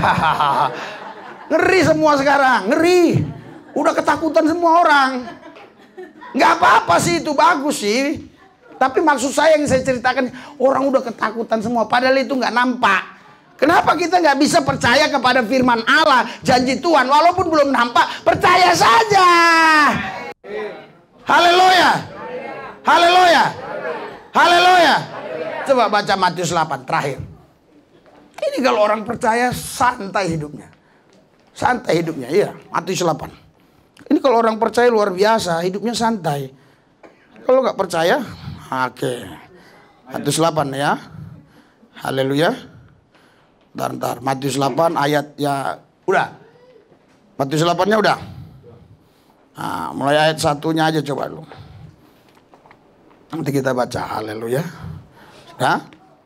Ngeri semua sekarang. Ngeri. Udah ketakutan semua orang. Nggak apa-apa sih, itu bagus sih. Tapi maksud saya yang saya ceritakan, orang udah ketakutan semua. Padahal itu nggak nampak. Kenapa kita nggak bisa percaya kepada firman Allah, janji Tuhan, walaupun belum nampak, percaya saja. Haleluya. Haleluya. Haleluya. Coba baca Matius delapan terakhir. Ini kalau orang percaya santai hidupnya. Santai hidupnya, iya. Matius delapan. Ini kalau orang percaya luar biasa, hidupnya santai. Kalau nggak percaya, oke. Okay. Matius delapan ya. Haleluya. Ntar, ntar. Matius delapan ayat ya. Udah. Matius delapan-nya udah. Nah, mulai ayat satunya aja coba dulu. Nanti kita baca. Haleluya. Sudah?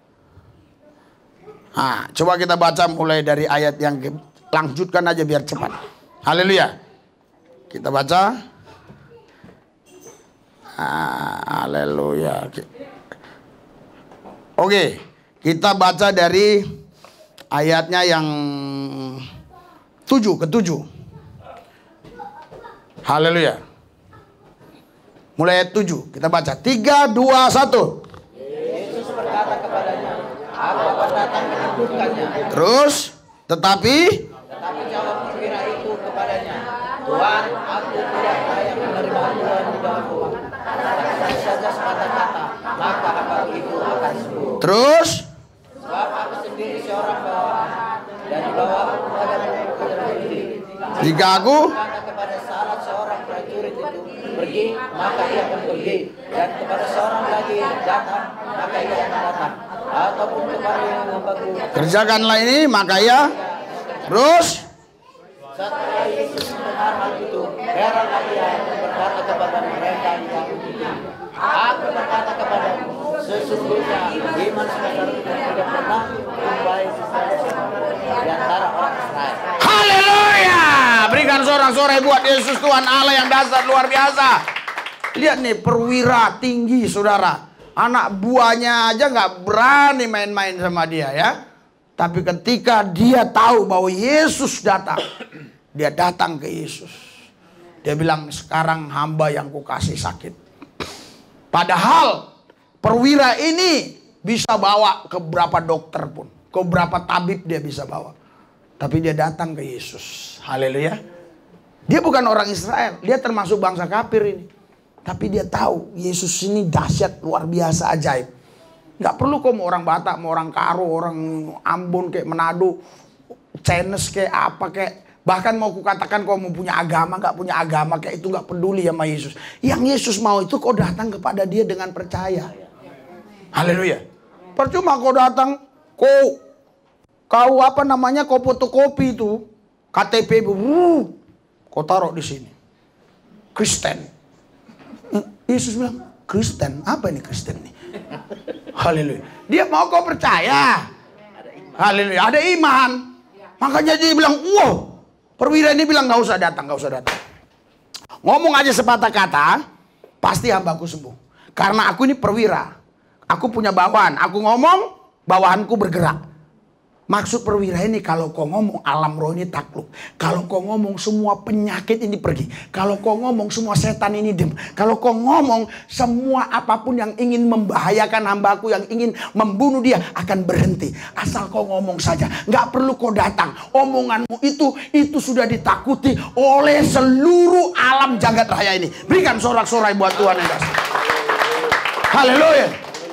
Nah, coba kita baca mulai dari ayat yang lanjutkan aja biar cepat. Haleluya. Kita baca. Haleluya. Oke, kita baca dari ayatnya yang tujuh ke tujuh. Haleluya. Mulai ayat tujuh, kita baca. Tiga, dua, satu. Yesus berkata kepadanya, aku akan datang menyembuhkannya. Terus, tetapi Tetapi jawab perwira itu kepadanya, Tuhan, aku tidak layak menerima Tuhan di dalam rumah. Katakan saja sepatah kata, maka hamba itu akan sembuh. Terus, Sebab aku sendiri seorang bawahan, dan dibawa aku kepada prajurit. jika aku Kata kepada salah seorang prajurit itu, pergi, maka ia akan pergi. Dan kepada seorang lagi, datang, maka ia akan datang. Ataupun kepada yang membantu, kerjakanlah ini, maka ya. Terus, setelah Yesus mendengar hal itu, heranlah ia berkata kepada mereka yang itu, aku berkata kepadamu, sesungguhnya iman sebesar itu tidak pernah jumpai di antara orang Israel. haleluya. Berikan sorak-sorai buat Yesus Tuhan Allah yang dasar luar biasa. Lihat nih, perwira tinggi saudara. Anak buahnya aja nggak berani main-main sama dia ya. Tapi ketika dia tahu bahwa Yesus datang, dia datang ke Yesus. Dia bilang, sekarang hamba yang kukasih sakit. Padahal perwira ini bisa bawa ke berapa dokter pun, ke berapa tabib dia bisa bawa. Tapi dia datang ke Yesus. Haleluya. Dia bukan orang Israel, dia termasuk bangsa kafir ini. Tapi dia tahu Yesus ini dahsyat, luar biasa, ajaib. Gak perlu kok mau orang Batak, mau orang Karo, orang Ambon kayak Manado, Chinese kayak apa kayak. Bahkan mau kukatakan kau mau punya agama, gak punya agama kayak itu gak peduli sama Yesus. Yang Yesus mau itu kau datang kepada dia dengan percaya. Haleluya. Percuma kau datang, kau kau apa namanya, kau fotokopi itu K T P, uh, kau taruh di sini. Kristen. Yesus bilang, Kristen, apa ini Kristen nih? Haleluya. Dia mau kau percaya. Haleluya. Ada iman. Makanya dia bilang, wow. Perwira ini bilang, gak usah datang, gak usah datang. Ngomong aja sepatah kata, pasti hambaku sembuh. Karena aku ini perwira. Aku punya bawahan. Aku ngomong, bawahanku bergerak. Maksud perwira ini, kalau kau ngomong alam roh ini takluk. Kalau kau ngomong semua penyakit ini pergi. Kalau kau ngomong semua setan ini diam. Kalau kau ngomong semua apapun yang ingin membahayakan hambaku, yang ingin membunuh dia akan berhenti. Asal kau ngomong saja. Gak perlu kau datang. Omonganmu itu, itu sudah ditakuti oleh seluruh alam jagat raya ini. Berikan sorak-sorai buat Tuhan yang kasih. Haleluya.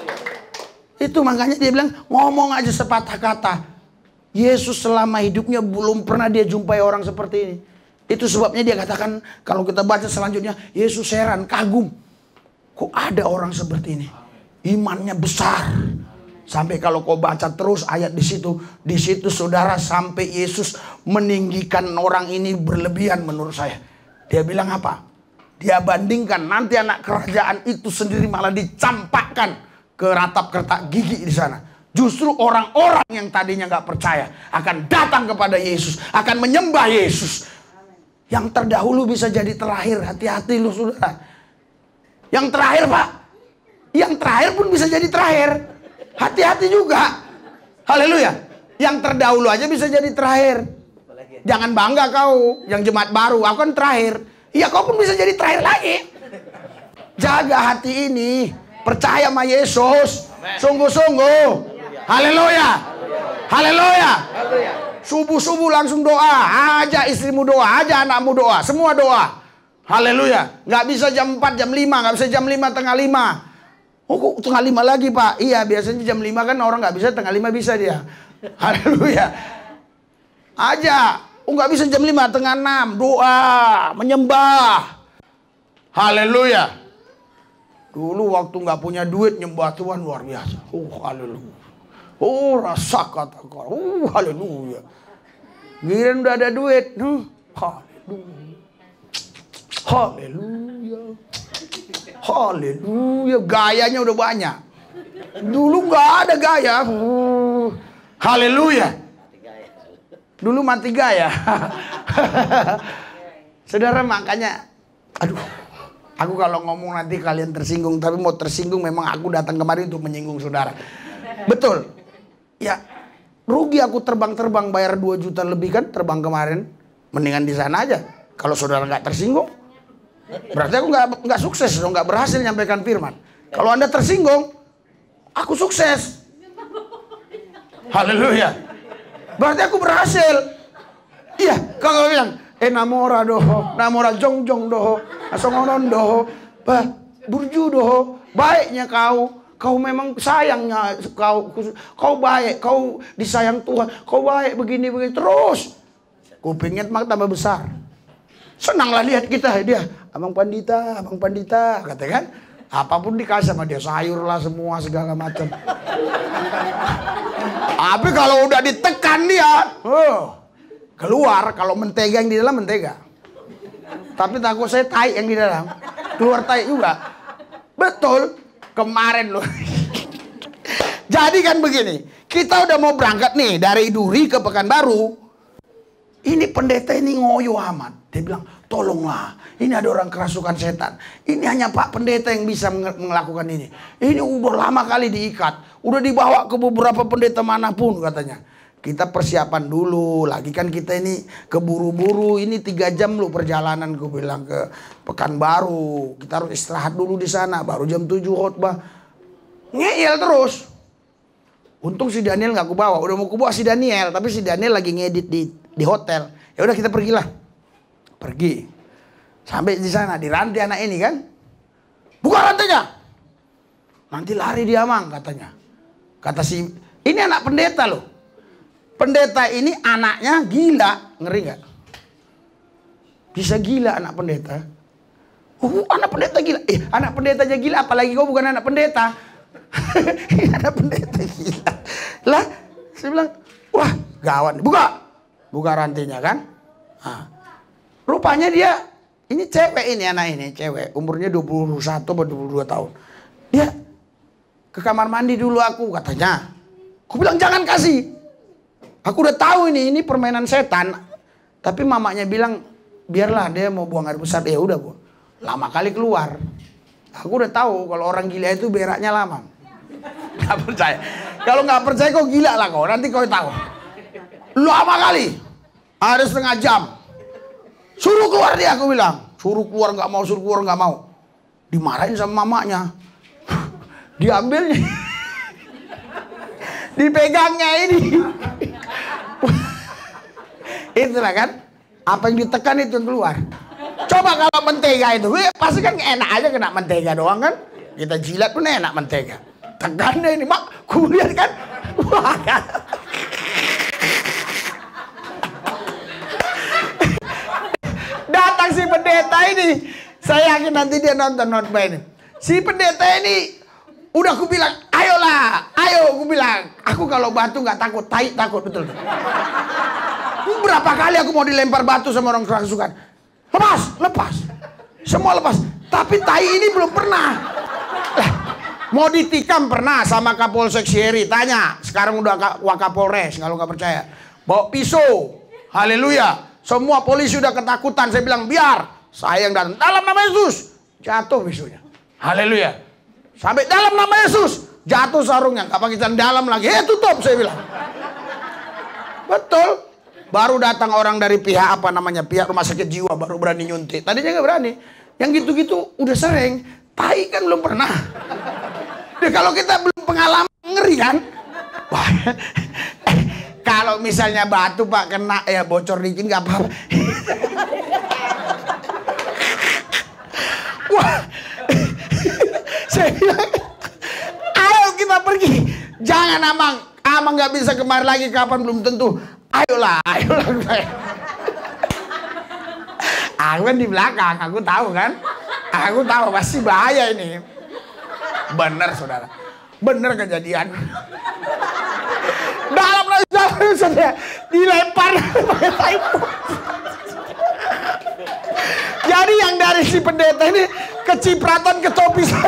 Itu makanya dia bilang, ngomong aja sepatah kata. Yesus selama hidupnya belum pernah dia jumpai orang seperti ini. Itu sebabnya dia katakan, kalau kita baca selanjutnya, Yesus heran, kagum. Kok ada orang seperti ini? Imannya besar. Sampai kalau kau baca terus ayat di situ, di situ saudara, sampai Yesus meninggikan orang ini berlebihan menurut saya. Dia bilang apa? Dia bandingkan nanti anak kerajaan itu sendiri malah dicampakkan ke ratap kertak gigi di sana. Justru orang-orang yang tadinya nggak percaya akan datang kepada Yesus, akan menyembah Yesus. Yang terdahulu bisa jadi terakhir. Hati-hati lu saudara. Yang terakhir Pak, yang terakhir pun bisa jadi terakhir. Hati-hati juga. Haleluya. Yang terdahulu aja bisa jadi terakhir. Jangan bangga kau yang jemaat baru, aku kan terakhir. Iya, kau pun bisa jadi terakhir lagi. Jaga hati ini, percaya sama Yesus, sungguh-sungguh. Haleluya. Haleluya. Subuh-subuh langsung doa, aja istrimu doa, aja anakmu doa, semua doa. Haleluya. Nggak bisa jam empat, jam lima, nggak bisa jam lima, tengah lima. Oh, kok tengah lima lagi Pak? Iya, biasanya jam lima kan orang nggak bisa, tengah lima bisa dia. Haleluya. Aja. Oh, nggak bisa jam lima, tengah enam. Doa, menyembah. Haleluya. Dulu waktu nggak punya duit, nyembah Tuhan luar biasa. Oh, haleluya. Oh, rasa kata kau. Oh, haleluya. Giliran udah ada duit. Huh, haleluya. Haleluya. Haleluya. Gayanya udah banyak. Dulu nggak ada gaya. Uh, haleluya. Dulu mati gaya. Saudara, makanya, aduh, aku kalau ngomong nanti kalian tersinggung, tapi mau tersinggung memang aku datang kemari untuk menyinggung saudara. Betul. Ya, rugi aku terbang-terbang bayar dua juta lebih kan terbang kemarin. Mendingan di sana aja. Kalau saudara nggak tersinggung, berarti aku nggak nggak sukses, nggak berhasil nyampaikan firman. Kalau Anda tersinggung, aku sukses. Haleluya. Berarti aku berhasil. Iya, kalau bilang, eh namora doho, namora jongjong doho, asongonon doho, bah, burju doho, baiknya kau, kau memang sayangnya, kau, kau baik, kau disayang Tuhan, kau baik begini begini terus. Kupingnya mak tambah besar. Senanglah lihat kita dia, abang pandita, abang pandita, kata kan. Apapun dikasih sama dia, sayur lah semua segala macam. Tapi kalau udah ditekan dia, oh, keluar. Kalau mentega yang di dalam mentega. Tapi takut saya tai yang di dalam, keluar tai juga. Betul, kemarin loh. Jadi kan begini, kita udah mau berangkat nih dari Duri ke Pekanbaru. Ini pendeta ini ngoyo amat. Dia bilang, tolonglah, ini ada orang kerasukan setan. Ini hanya Pak Pendeta yang bisa melakukan ini. Ini udah lama kali diikat. Udah dibawa ke beberapa pendeta manapun katanya. Kita persiapan dulu. Lagi kan kita ini keburu-buru. Ini tiga jam loh perjalanan. Gue bilang ke Pekanbaru. Kita harus istirahat dulu di sana. Baru jam tujuh khotbah. Ngeyel terus. Untung si Daniel gak kubawa. Udah mau kubawa si Daniel. Tapi si Daniel lagi ngedit di, di hotel. Ya udah kita pergilah. Pergi. Sampai di sana dirantai anak ini kan. Buka rantainya. Nanti lari dia mang katanya. Kata si, ini anak pendeta loh. Pendeta ini anaknya gila. Ngeri gak? Bisa gila anak pendeta. Uh, anak pendeta gila. Eh, anak pendeta aja gila. Apalagi kau bukan anak pendeta. Anak pendeta gila. Lah, saya bilang, wah gawat. Buka. Buka rantainya kan. Nah, rupanya dia, ini cewek ini anak ini. Cewek. Umurnya dua puluh satu atau dua puluh dua tahun. Dia ke kamar mandi dulu aku katanya. Aku bilang jangan kasih. Aku udah tahu ini ini permainan setan. Tapi mamanya bilang biarlah dia mau buang air besar. Ya udah bu. Lama kali keluar. Aku udah tahu kalau orang gila itu beraknya lama. Gak percaya. Kalau nggak percaya kau gila lah kau. Nanti kau tahu. Lama kali. Ada setengah jam. Suruh keluar dia aku bilang. Suruh keluar nggak mau, suruh keluar nggak mau. Dimarahin sama mamanya. Diambilnya. Dipegangnya ini. Itulah kan. Apa yang ditekan itu yang keluar. Coba kalau mentega itu. Pasti kan enak aja kena mentega doang kan. Kita jilat pun enak mentega. Tekannya ini mak. Kulihat kan. Wah kan. Datang si pendeta ini. Saya yakin nanti dia nonton khotbah ini. Si pendeta ini udah aku bilang, ayolah, ayo aku bilang. Aku kalau batu nggak takut, tai takut betul. Berapa kali aku mau dilempar batu sama orang kerasukan. Lepas, lepas. Semua lepas. Tapi tai ini belum pernah. Lah, Mau ditikam pernah sama Kapolsek Sierry, tanya. Sekarang udah Wakapolres, kalau nggak percaya. Bawa pisau, haleluya. Semua polisi udah ketakutan. Saya bilang, biar saya yang datang. Dalam nama Yesus, jatuh pisaunya. Haleluya. Sampai dalam nama Yesus, jatuh sarungnya. Nggak pakai dalam lagi. Eh tutup, saya bilang. Betul. Baru datang orang dari pihak apa namanya, pihak rumah sakit jiwa, baru berani nyuntik. Tadinya nggak berani. Yang gitu-gitu udah sering. Tai kan belum pernah. Nah, kalau kita belum pengalaman, ngeri kan? Wah, kalau misalnya batu Pak kena ya bocor dikit nggak apa-apa. Wah, saya bilang, ayo kita pergi. Jangan Amang, Amang nggak bisa kemari lagi kapan belum tentu. Ayolah, ayolah. Aku kan di belakang, aku tahu kan. Aku tahu pasti bahaya ini. Bener saudara, bener kejadian. Dalam lagi saudara dilempar pakai taipo. Jadi yang dari si pendeta ini kecipratan ke topi saya.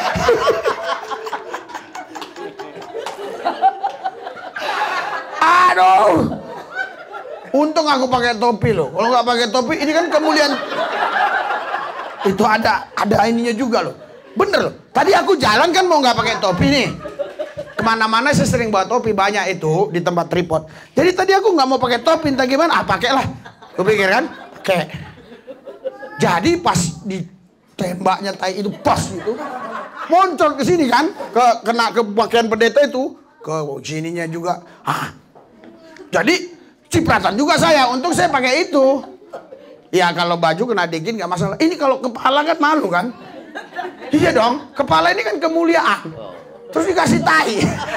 Aduh, untung aku pakai topi loh. Kalau nggak pakai topi, ini kan kemuliaan. Itu ada ada ininya juga loh. Bener loh. Tadi aku jalan kan mau nggak pakai topi nih. Kemana-mana saya sering bawa topi, banyak itu di tempat tripod. Jadi tadi aku nggak mau pakai topi, entah gimana. Ah pakailah. Aku pikir kan, oke. Jadi pas ditembaknya tai itu pas gitu, muncul ke sini kan, ke kena ke pakaian pendeta itu, ke sininya juga. Ah, jadi cipratan juga saya. Untung saya pakai itu. Ya kalau baju kena dikit nggak masalah. Ini kalau kepala kan malu kan? Iya dong, kepala ini kan kemuliaan. Terus dikasih tai.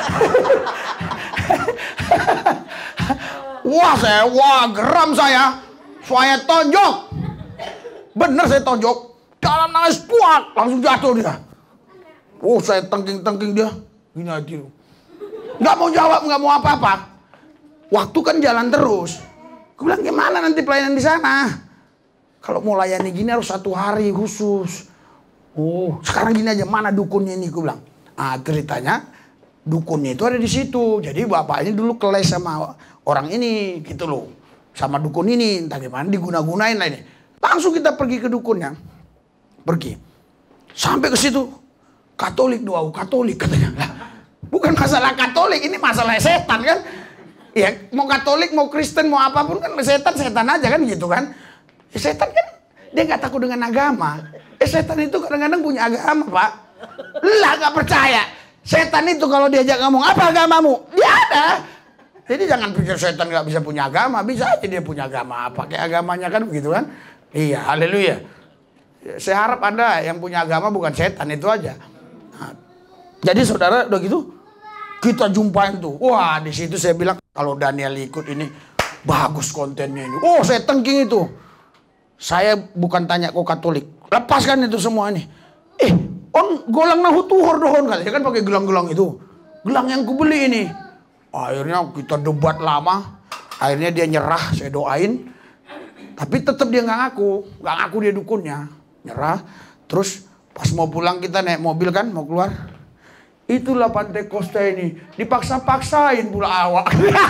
Wah saya, wah geram saya. Saya tonjok. Bener saya tonjok. Dalam nangis kuat, langsung jatuh dia. Oh saya tengking-tengking dia. Gini aja. Nggak mau jawab, nggak mau apa-apa. Waktu kan jalan terus. Gue bilang gimana nanti pelayanan di sana? Kalau mau layani gini harus satu hari khusus. Oh, sekarang gini aja, mana dukunnya ini? Gue bilang. Ah, ceritanya dukunnya itu ada di situ. Jadi bapak ini dulu keles sama orang ini, gitu loh. Sama dukun ini, entah gimana diguna-gunain lah ini. Langsung kita pergi ke dukunnya. Pergi. Sampai ke situ. Katolik doa, Katolik katanya. Lah, bukan masalah Katolik, ini masalah setan kan? Ya, mau Katolik, mau Kristen, mau apapun kan setan, setan aja kan gitu kan? Ya, setan kan dia nggak takut dengan agama. Eh setan itu kadang-kadang punya agama Pak. Lah nggak percaya. Setan itu kalau diajak ngomong apa agamamu? Dia ada. Jadi jangan pikir setan nggak bisa punya agama. Bisa aja dia punya agama. Pakai agamanya kan begitu kan? Iya, haleluya. Saya harap Anda yang punya agama bukan setan itu aja. Nah, jadi saudara udah gitu kita jumpain tuh. Wah di situ saya bilang kalau Daniel ikut ini bagus kontennya ini. Oh saya tengking itu. Saya bukan tanya kok Katolik, lepaskan itu semua ini. Eh, on golang nahu tuhor dohon kali, ya kan pakai gelang-gelang itu, gelang yang kubeli ini. Akhirnya kita debat lama, akhirnya dia nyerah, saya doain, tapi tetap dia nggak ngaku, nggak ngaku dia dukunnya, nyerah. Terus pas mau pulang kita naik mobil kan, mau keluar, itulah Pantai Kosta ini, dipaksa-paksain pula awak.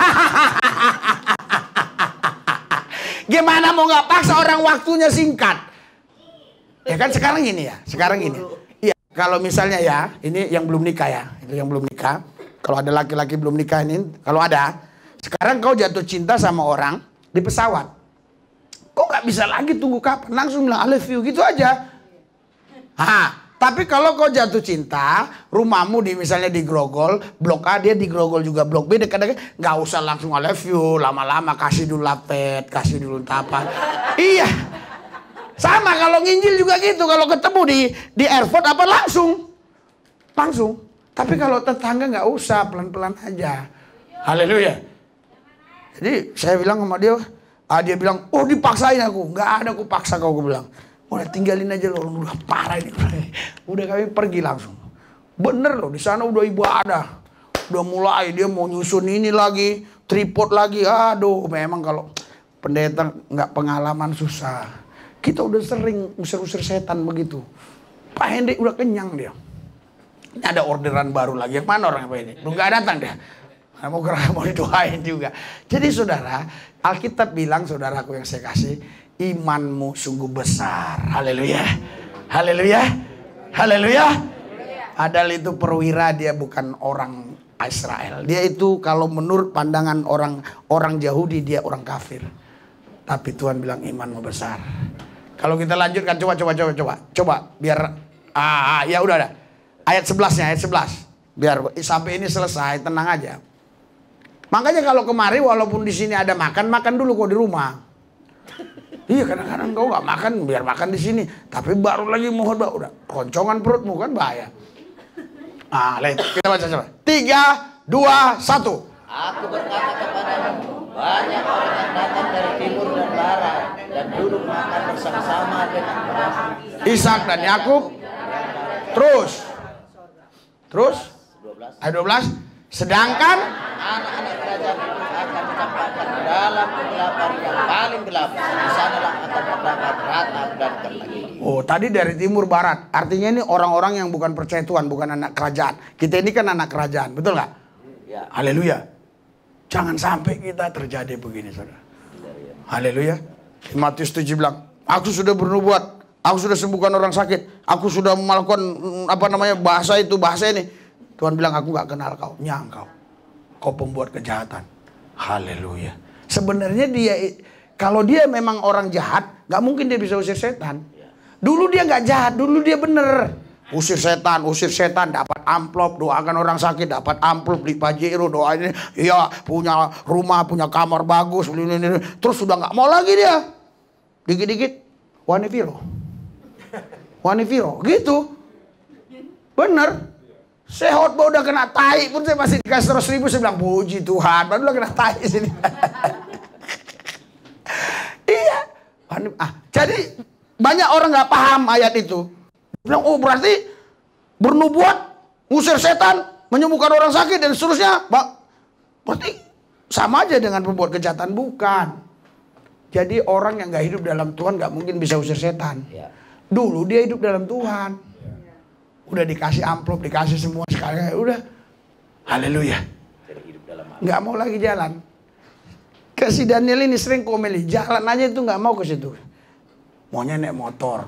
Gimana mau nggak paksa orang waktunya singkat? Ya kan sekarang ini ya, sekarang ini. Iya, kalau misalnya ya, ini yang belum nikah ya, itu yang belum nikah. Kalau ada laki-laki belum nikah ini, kalau ada, sekarang kau jatuh cinta sama orang di pesawat, kok nggak bisa lagi tunggu kapan? Langsung bilang I love you gitu aja. Ah, tapi kalau kau jatuh cinta, rumahmu di misalnya di Grogol, blok A dia di Grogol juga blok B, kadang-kadang nggak usah langsung I love you, lama-lama kasih dulu lapet, kasih dulu tapan. Iya, sama kalau nginjil juga gitu, kalau ketemu di di airport apa langsung, langsung. Tapi kalau tetangga nggak usah, pelan-pelan aja. Haleluya. Jadi saya bilang sama dia, ah, dia bilang, oh dipaksain aku, nggak ada aku paksa kau, aku bilang. Udah tinggalin aja loh, udah parah ini. Udah kami pergi langsung. Bener loh, di sana udah ibadah. Udah mulai dia mau nyusun ini lagi, tripod lagi. Aduh, memang kalau pendeta nggak pengalaman susah. Kita udah sering usir-usir setan begitu. Pak Hendrik udah kenyang dia. Ini ada orderan baru lagi. Yang mana orang apa ini? Belum gak datang dia. Mau gerak, mau didoain juga. Jadi saudara, Alkitab bilang, saudaraku yang saya kasih, imanmu sungguh besar. Haleluya. Haleluya. Haleluya. Padahal itu perwira, dia bukan orang Israel. Dia itu kalau menurut pandangan orang orang Yahudi, dia orang kafir. Tapi Tuhan bilang imanmu besar. Kalau kita lanjutkan, coba coba coba coba. Coba biar ah ya udah dah. Ayat sebelasnya, ayat sebelas. Biar sampai ini selesai, tenang aja. Makanya kalau kemari walaupun di sini ada makan, makan dulu kok di rumah. Iya, kadang-kadang kau nggak makan, biar makan di sini. Tapi baru lagi mohon udah koncongan perutmu kan bahaya. Ah, lihat kita baca coba. Tiga, dua, satu. Aku berkata kepadamu, banyak orang yang datang dari timur dan barat dan duduk makan bersama-sama dengan Abraham, Ishak dan Yakub. Terus, terus, ayat dua belas. Sedangkan anak-anak kerajaan itu akan dicampakkan dalam kegelapan yang paling gelap. Di sanalah akan terdapat ratap dan kematian. oh, tadi dari timur barat. Artinya ini orang-orang yang bukan percaya Tuhan, bukan anak kerajaan. Kita ini kan anak kerajaan, betul nggak? Ya. Haleluya. Jangan sampai kita terjadi begini, saudara. Haleluya. Matius tujuh bilang, aku sudah bernubuat, aku sudah sembuhkan orang sakit, aku sudah melakukan apa namanya bahasa itu, bahasa ini. Tuhan bilang, aku gak kenal kau, nyang kau. Kau pembuat kejahatan. Haleluya. Sebenarnya dia, kalau dia memang orang jahat, gak mungkin dia bisa usir setan. Dulu dia gak jahat, dulu dia bener. Usir setan, usir setan, dapat amplop, doakan orang sakit, dapat amplop, beli pajero, doain, iya punya rumah, punya kamar bagus, ini, ini. Terus sudah gak mau lagi dia. Dikit-dikit, wanifiro. Wanifiro, gitu. Bener. Sehat bau udah kena tai pun saya masih dikasih terus ribu, saya bilang puji Tuhan, baru udah kena tai sini. Iya. Ah, jadi banyak orang nggak paham ayat itu. Bilang, oh berarti bernubuat, ngusir setan, menyembuhkan orang sakit dan seterusnya. Berarti sama aja dengan pembuat kejahatan, bukan. Jadi orang yang nggak hidup dalam Tuhan nggak mungkin bisa usir setan. Dulu dia hidup dalam Tuhan. Udah dikasih amplop, dikasih semua sekali, udah. Haleluya. Nggak mau lagi jalan. Ke si Daniel ini sering komeli, jalan aja itu nggak mau ke situ. Maunya naik motor.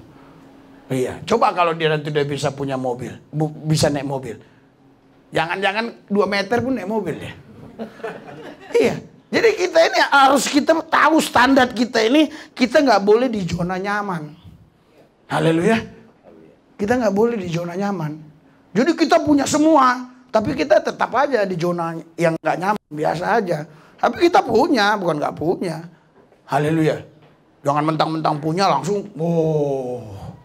Iya, coba kalau dia nanti udah bisa punya mobil, bu, bisa naik mobil. Jangan-jangan dua meter pun naik mobil ya. Iya. Jadi kita ini harus kita tahu standar kita ini, kita nggak boleh di zona nyaman. Haleluya. Kita nggak boleh di zona nyaman. Jadi kita punya semua, tapi kita tetap aja di zona yang nggak nyaman, biasa aja. Tapi kita punya, bukan nggak punya. Haleluya. Jangan mentang-mentang punya langsung, oh,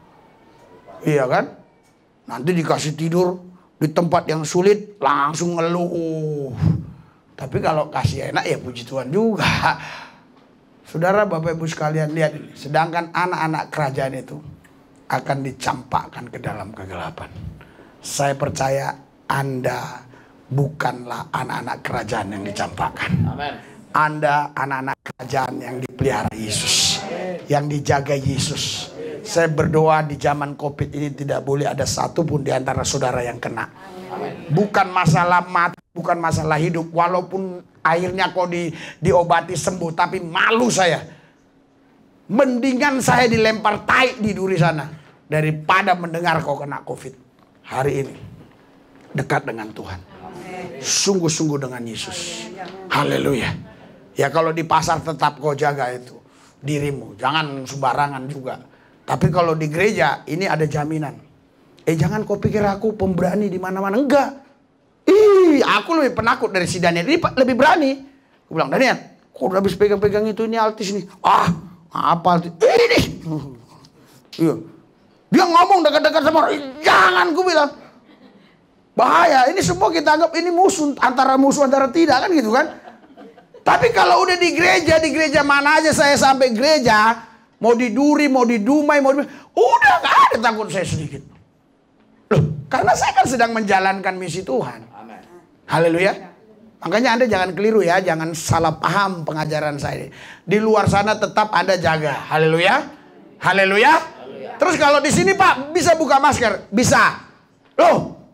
iya kan? Nanti dikasih tidur di tempat yang sulit, langsung ngeluh. Tapi kalau kasih enak ya puji Tuhan juga. Saudara, Bapak Ibu sekalian, lihat ini. Sedangkan anak-anak kerajaan itu akan dicampakkan ke dalam kegelapan. Saya percaya Anda bukanlah anak-anak kerajaan yang dicampakkan. Amen. Anda anak-anak kerajaan yang dipelihara Yesus, yang dijaga Yesus. Saya berdoa di zaman Covid ini tidak boleh ada satu pun di antara saudara yang kena. Amen. Bukan masalah mati, bukan masalah hidup. Walaupun akhirnya kau di, diobati sembuh, tapi malu saya. Mendingan saya dilempar tai di duri sana daripada mendengar kau kena Covid. Hari ini dekat dengan Tuhan, sungguh-sungguh dengan Yesus. Haleluya. Ya kalau di pasar tetap kau jaga itu dirimu, jangan sembarangan juga. Tapi kalau di gereja ini ada jaminan. Eh jangan kau pikir aku pemberani di mana-mana, enggak. Ih, aku lebih penakut dari si Daniel ini, lebih berani. Aku bilang, Daniel, kau udah habis pegang-pegang itu, ini altis nih. Ah, apa ini? Iya. Dia ngomong dekat-dekat sama orang, jangan, gue bilang. Bahaya, ini semua kita anggap ini musuh, antara musuh antara tidak kan gitu kan. Tapi kalau udah di gereja, di gereja mana aja saya sampai gereja, mau di duri, mau di dumai, mau di... udah gak ada takut saya sedikit. Loh, karena saya kan sedang menjalankan misi Tuhan. Amen. Haleluya. Makanya Anda jangan keliru ya, jangan salah paham pengajaran saya. Di luar sana tetap Anda jaga. Haleluya. Haleluya. Terus kalau di sini Pak bisa buka masker, bisa. Loh,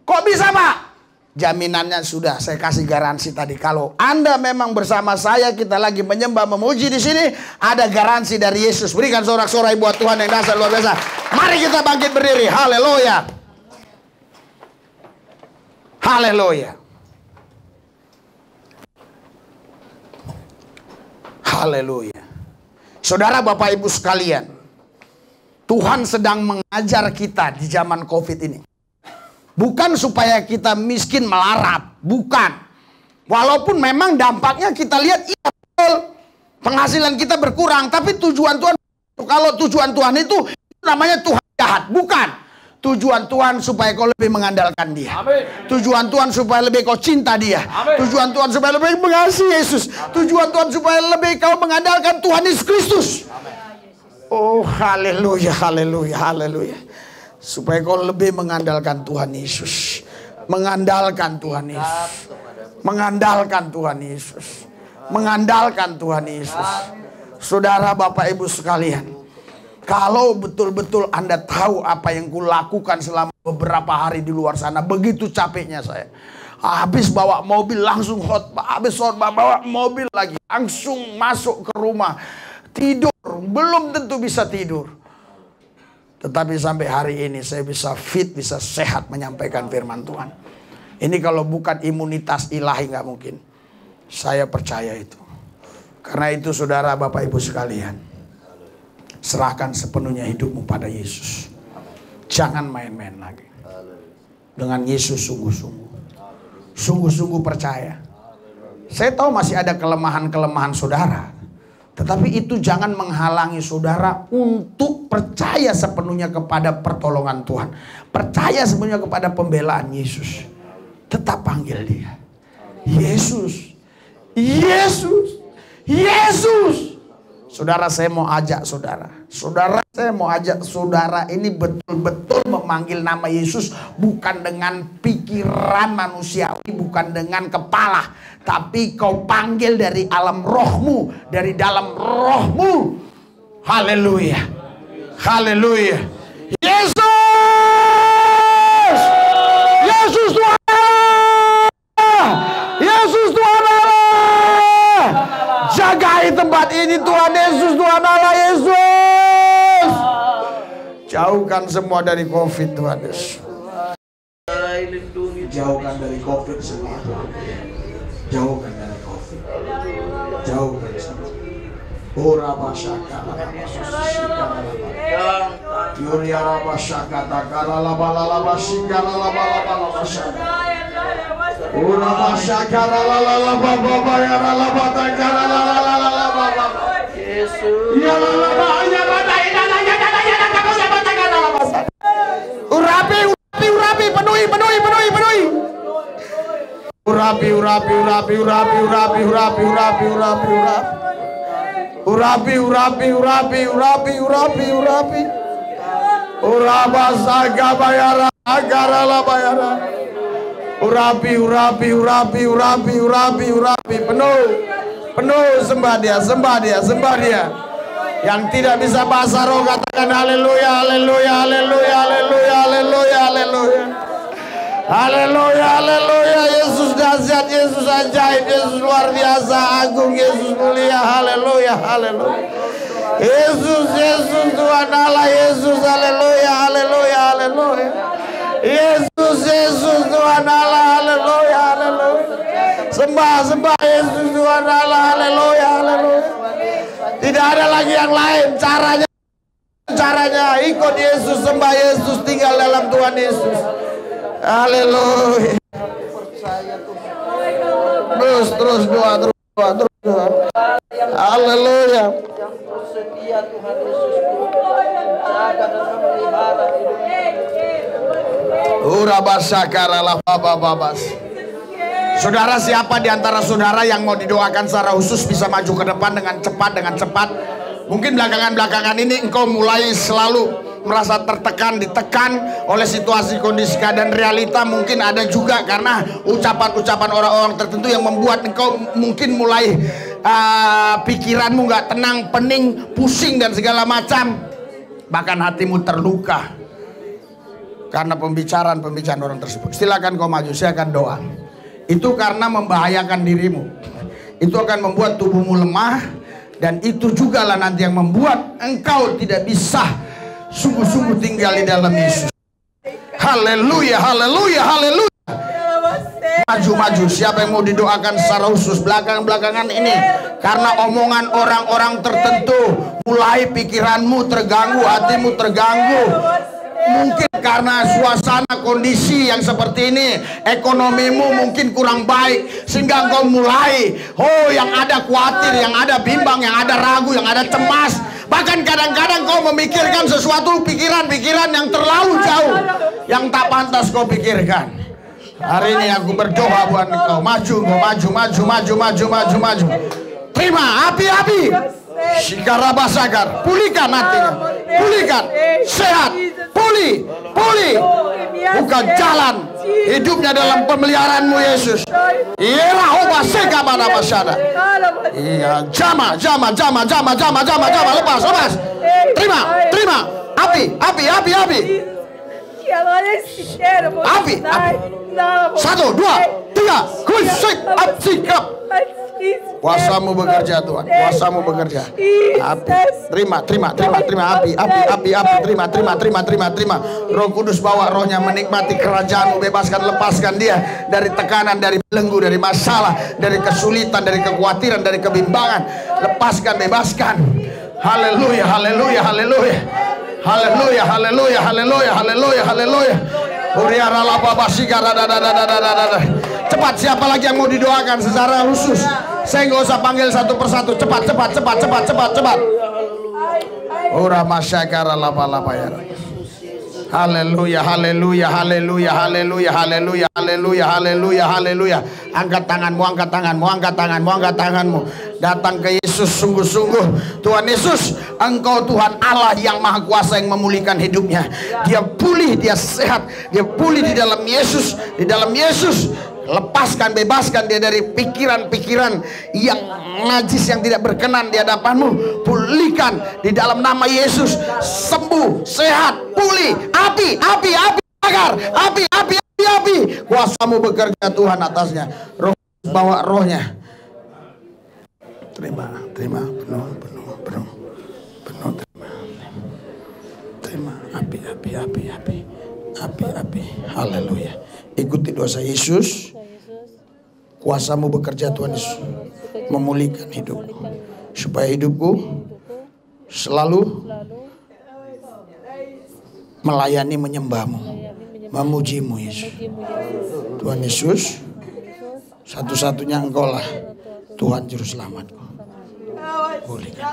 Kok bisa Pak? Jaminannya sudah saya kasih garansi tadi. Kalau Anda memang bersama saya, kita lagi menyembah memuji di sini, ada garansi dari Yesus. Berikan sorak-sorai buat Tuhan yang dasar luar biasa. Mari kita bangkit berdiri. Haleluya. Haleluya. Haleluya. Saudara Bapak Ibu sekalian, Tuhan sedang mengajar kita di zaman COVID ini. Bukan supaya kita miskin melarat, bukan. Walaupun memang dampaknya kita lihat, iya betul, penghasilan kita berkurang. Tapi tujuan Tuhan, kalau tujuan Tuhan itu, itu namanya Tuhan jahat, bukan. Tujuan Tuhan supaya kau lebih mengandalkan Dia. Amin. Tujuan Tuhan supaya lebih kau cinta Dia. Amin. Tujuan Tuhan supaya lebih mengasihi Yesus. Tujuan Tuhan supaya lebih kau mengandalkan Tuhan Yesus Kristus. Amin. Oh haleluya, haleluya, haleluya. Supaya kau lebih mengandalkan Tuhan Yesus. Mengandalkan Tuhan Yesus. Mengandalkan Tuhan Yesus. Mengandalkan Tuhan Yesus. Saudara Bapak Ibu sekalian, kalau betul-betul Anda tahu apa yang kulakukan selama beberapa hari di luar sana, begitu capeknya saya. Habis bawa mobil langsung khotbah, habis khotbah bawa mobil lagi, langsung masuk ke rumah. Tidur, belum tentu bisa tidur. Tetapi sampai hari ini saya bisa fit, bisa sehat menyampaikan firman Tuhan. Ini kalau bukan imunitas ilahi nggak mungkin. Saya percaya itu. Karena itu saudara Bapak Ibu sekalian, serahkan sepenuhnya hidupmu pada Yesus. Jangan main-main lagi. Dengan Yesus sungguh-sungguh. Sungguh-sungguh percaya. Saya tahu masih ada kelemahan-kelemahan saudara. Tetapi itu jangan menghalangi saudara untuk percaya sepenuhnya kepada pertolongan Tuhan. Percaya sepenuhnya kepada pembelaan Yesus. Tetap panggil Dia. Yesus. Yesus. Yesus. Saudara, saya mau ajak saudara. Saudara, saya mau ajak saudara ini betul-betul memanggil nama Yesus. Bukan dengan pikiran manusiawi, bukan dengan kepala. Tapi kau panggil dari alam rohmu. Dari dalam rohmu. Haleluya. Haleluya. Yesus. Yesus Tuhan Allah. Yesus Tuhan Allah. Jagai tempat ini Tuhan Yesus, Tuhan Allah Yesus. Jauhkan semua dari COVID Tuhan Yesus. Jauhkan dari COVID semua. Jauhkan dari COVID. Jauhkan semua. Ora basyaka. Yuria rabasyaka takala labala basyika labala basyaka. Ora basyaka labala baba ya labala takala labala baba. Yesus. Ya labala ya bata idana ya dana ya dana kau siapa takala labasa. Urapi urapi urapi penuhi penuhi penuhi penuhi. Urapi urapi urapi urapi urapi urapi urapi urapi urapi. Urapi, urapi, urapi, urapi, urapi, urapi. Urabasaga bayara, agarala bayara. Urapi, urapi, urapi, urapi, urapi, urapi. Penuh, penuh sembah Dia, sembah Dia, sembah Dia. Yang tidak bisa bahasa roh katakan haleluya, haleluya, haleluya, haleluya, haleluya, haleluya. Haleluya, haleluya. Yesus dahsyat, Yesus ajaib, Yesus luar biasa, agung, Yesus mulia. Haleluya, haleluya. Yesus, Yesus Tuhan Allah, Yesus, haleluya, haleluya, haleluya. Yesus, Yesus Tuhan Allah, haleluya, haleluya. Sembah, sembah Yesus Tuhan Allah, haleluya, haleluya. Tidak ada lagi yang lain caranya. Caranya ikut Yesus, sembah Yesus, tinggal dalam Tuhan Yesus. Haleluya. Terus terus doa, terus doa, terus doa. Haleluya. Yang bersedia Tuhan Yesusku jaga dan memelihara hidupku. Urabasakaralah babas. Saudara, siapa di antara saudara yang mau didoakan secara khusus bisa maju ke depan dengan cepat, dengan cepat. Mungkin belakangan-belakangan ini engkau mulai selalu merasa tertekan, ditekan oleh situasi, kondisi, keadaan, realita. Mungkin ada juga karena ucapan-ucapan orang-orang tertentu yang membuat engkau mungkin mulai uh, pikiranmu nggak tenang, pening, pusing dan segala macam. Bahkan hatimu terluka. karena pembicaraan-pembicaraan orang tersebut. Silakan kau maju, saya akan doa. Itu karena membahayakan dirimu. Itu akan membuat tubuhmu lemah, dan itu juga lah nanti yang membuat engkau tidak bisa sungguh-sungguh tinggal di dalam Yesus. Haleluya, haleluya, haleluya. Maju-maju, siapa yang mau didoakan secara khusus belakang-belakangan ini? Karena omongan orang-orang tertentu mulai pikiranmu terganggu, hatimu terganggu. Mungkin karena suasana kondisi yang seperti ini, ekonomimu mungkin kurang baik, sehingga engkau mulai, oh yang ada khawatir, yang ada bimbang, yang ada ragu, yang ada cemas. Bahkan kadang-kadang kau memikirkan sesuatu pikiran-pikiran yang terlalu jauh, yang tak pantas kau pikirkan. Hari ini aku berdoa buat engkau, maju, engkau maju, maju, maju, maju, maju, maju. Terima api-api. Sikarabasakar, pulihkan hatinya, pulihkan, sehat, pulih, pulih. Buka jalan hidupnya dalam pemeliharaanmu Yesus. Iya, oba seka pada masyarakat. Iya, jama, jama, jama, jama, jama, jama, jama, lepas, lepas. Terima, terima, api, api, api, api. Api, api. Satu, dua, tiga, kusik, sikap. Kuasamu bekerja Tuhan, kuasamu bekerja. Api, terima, terima, terima, terima, api, api, api, api, terima, terima, terima, terima, terima. Roh Kudus bawa rohnya menikmati kerajaanmu, bebaskan, lepaskan dia dari tekanan, dari belenggu, dari masalah, dari kesulitan, dari kekhawatiran, dari kebimbangan. Lepaskan, bebaskan. Haleluya, haleluya, haleluya. Haleluya, haleluya, haleluya, haleluya, haleluya. Cepat, siapa lagi yang mau didoakan secara khusus? Saya nggak usah panggil satu persatu. Cepat, cepat, cepat, cepat, cepat, cepat. Ora masyakara lapa lapa ya. Haleluya, haleluya, haleluya, haleluya, haleluya, haleluya, haleluya, haleluya. Angkat tanganmu, angkat tanganmu, angkat tanganmu, angkat tanganmu. Datang ke Yesus sungguh-sungguh. Tuhan Yesus, Engkau Tuhan Allah yang Maha Kuasa yang memulihkan hidupnya. Dia pulih, dia sehat, dia pulih di dalam Yesus, di dalam Yesus. Lepaskan, bebaskan dia dari pikiran-pikiran yang najis, yang tidak berkenan di hadapanmu. Pulihkan di dalam nama Yesus. Sembuh, sehat, pulih. Api, api, api, bakar. Api, api, api, api. Kuasamu bekerja Tuhan atasnya. Roh, bawa rohnya. Terima, terima, penuh, penuh, penuh, penuh, terima, terima, api, api, api, api, api, api. Haleluya. Ikuti dosa Yesus. Kuasamu bekerja Tuhan Yesus, memulihkan hidupku, supaya hidupku selalu melayani, menyembahmu, memujimu Yesus. Tuhan Yesus, satu-satunya Engkau lah Tuhan Juru Selamatku. Pulihkan.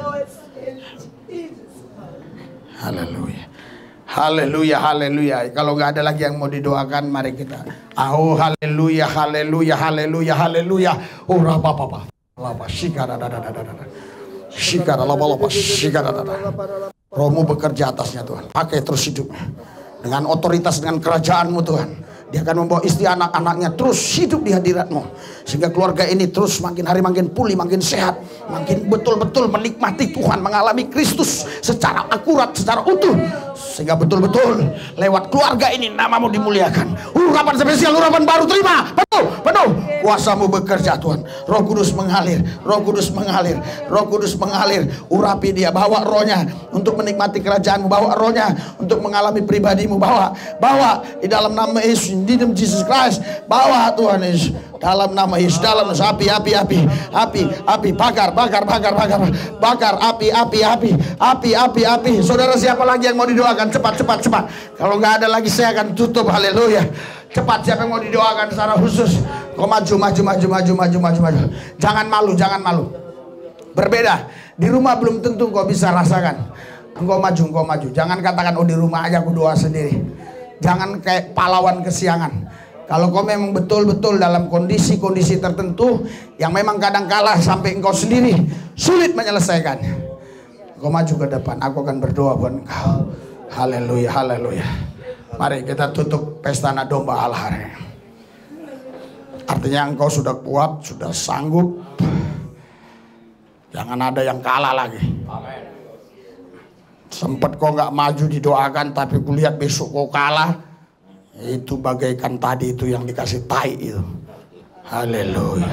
Haleluya. Haleluya, haleluya. Kalau nggak ada lagi yang mau didoakan, mari kita. Oh, haleluya, haleluya, haleluya, haleluya. Oh, apa apa apa. Shikara dada dada dada. Shikara laba laba. Shikara dada. Rohmu bekerja atasnya Tuhan. Pakai terus hidupnya dengan otoritas, dengan kerajaanmu Tuhan. Dia akan membawa istri anak-anaknya terus hidup di hadiratmu, sehingga keluarga ini terus makin hari makin pulih, makin sehat, makin betul-betul menikmati Tuhan, mengalami Kristus secara akurat, secara utuh, sehingga betul-betul lewat keluarga ini namamu dimuliakan. Urapan spesial, urapan baru, terima penuh, penuh. Kuasamu bekerja Tuhan. Roh Kudus mengalir, Roh Kudus mengalir, Roh Kudus mengalir. Urapi dia, bawa rohnya untuk menikmati kerajaanmu, bawa rohnya untuk mengalami pribadimu, bawa, bawa di dalam nama Yesus. Di dalam Jesus Christ, bawa Tuhan Yesus, dalam nama Yesus, dalam api, api, api, api, api, bakar, bakar, bakar, bakar, bakar, api, api, api, api, api, api. Saudara, siapa lagi yang mau didoakan? Cepat, cepat, cepat. Kalau nggak ada lagi, saya akan tutup. Haleluya. Cepat, siapa yang mau didoakan secara khusus? Kau maju, maju, maju, maju, maju, maju, maju. Jangan malu, jangan malu. Berbeda. Di rumah belum tentu kau bisa rasakan. Engkau maju, engkau maju. Jangan katakan, oh di rumah aja aku doa sendiri. Jangan kayak pahlawan kesiangan. Kalau kau memang betul-betul dalam kondisi-kondisi tertentu yang memang kadang kalah sampai engkau sendiri sulit menyelesaikannya, kau maju ke depan. Aku akan berdoa buat engkau. Haleluya, haleluya. Mari kita tutup pesta anak domba Allah hari ini. Artinya engkau sudah kuat, sudah sanggup. Jangan ada yang kalah lagi. Sempet kok nggak maju didoakan, tapi kulihat besok kok kalah. Itu bagaikan tadi itu yang dikasih tai itu. Haleluya.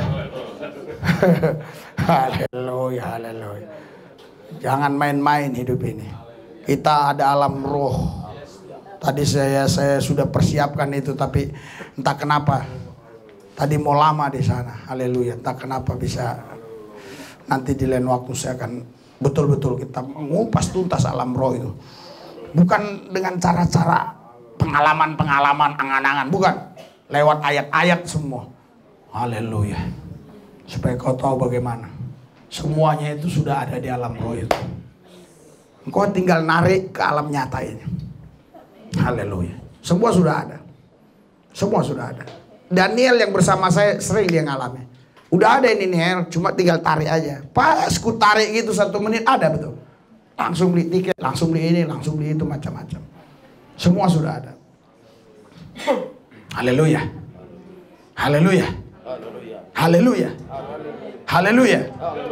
Haleluya, haleluya. Jangan main-main hidup ini. Kita ada alam roh. Tadi saya saya sudah persiapkan itu, tapi entah kenapa tadi mau lama di sana. Haleluya. Entah kenapa bisa, nanti di lain waktu saya akan betul-betul kita mengupas tuntas alam roh itu. Bukan dengan cara-cara pengalaman-pengalaman, angan-angan, bukan. Lewat ayat-ayat semua. Haleluya. Supaya kau tahu bagaimana semuanya itu sudah ada di alam roh itu. Engkau tinggal narik ke alam nyata ini. Haleluya. Semua sudah ada. Semua sudah ada. Daniel yang bersama saya sering dia ngalami. Udah ada ini nih, cuma tinggal tarik aja. Pas ku tarik gitu satu menit ada betul. Langsung beli tiket, langsung beli ini, langsung beli itu, macam-macam. Semua sudah ada. Haleluya. Haleluya. Haleluya. Haleluya.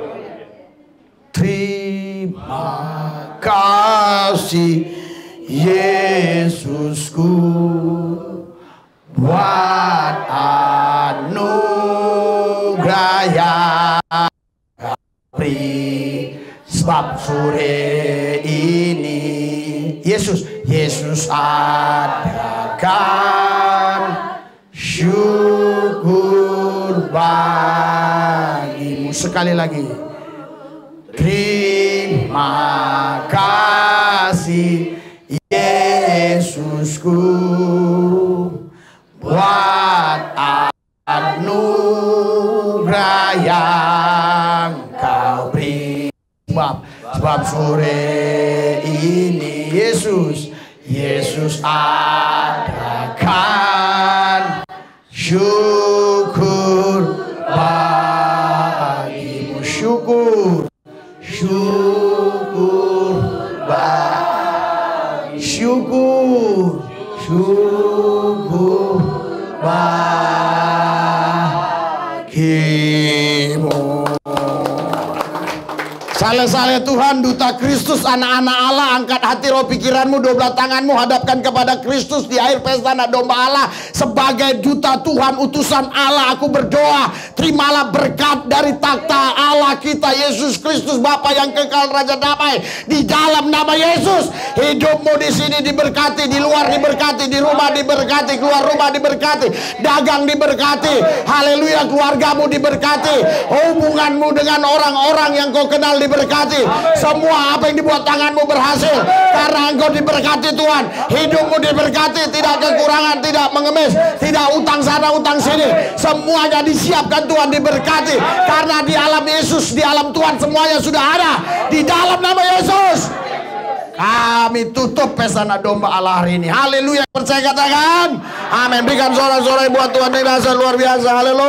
Terima kasih Yesusku buat anugerah yang beri, sebab sore ini Yesus Yesus adakan syukur bagimu. Sekali lagi, terima kasih Yesusku buat anugerah yang kau beri, sebab, sebab sore ini Yesus Yesus adakan syukur bagimu. Syukur, syukur bagi, syukur, syukur bagimu. Saleh-saleh Tuhan, duta Kristus, anak-anak Allah, angkat hati roh pikiranmu, doblah tanganmu, hadapkan kepada Kristus di akhir pesta anak domba Allah. Sebagai duta Tuhan, utusan Allah, aku berdoa, terimalah berkat dari takhta Allah kita, Yesus Kristus, Bapa yang kekal, Raja damai. Di dalam nama Yesus, hidupmu di sini diberkati, di luar diberkati, di rumah diberkati, keluar rumah diberkati, dagang diberkati. Haleluya, keluargamu diberkati, hubunganmu dengan orang-orang yang kau kenal diberkati. Berkati semua apa yang dibuat tanganmu berhasil karena engkau diberkati Tuhan. Hidupmu diberkati, tidak kekurangan, tidak mengemis, tidak utang sana utang sini, semuanya disiapkan Tuhan, diberkati karena di alam Yesus, di alam Tuhan semuanya sudah ada. Di dalam nama Yesus kami tutup pesta anak domba Allah hari ini. Haleluya. Percaya katakan amin. Berikan sorak-sorai buat Tuhan yang dasar luar biasa. Haleluya.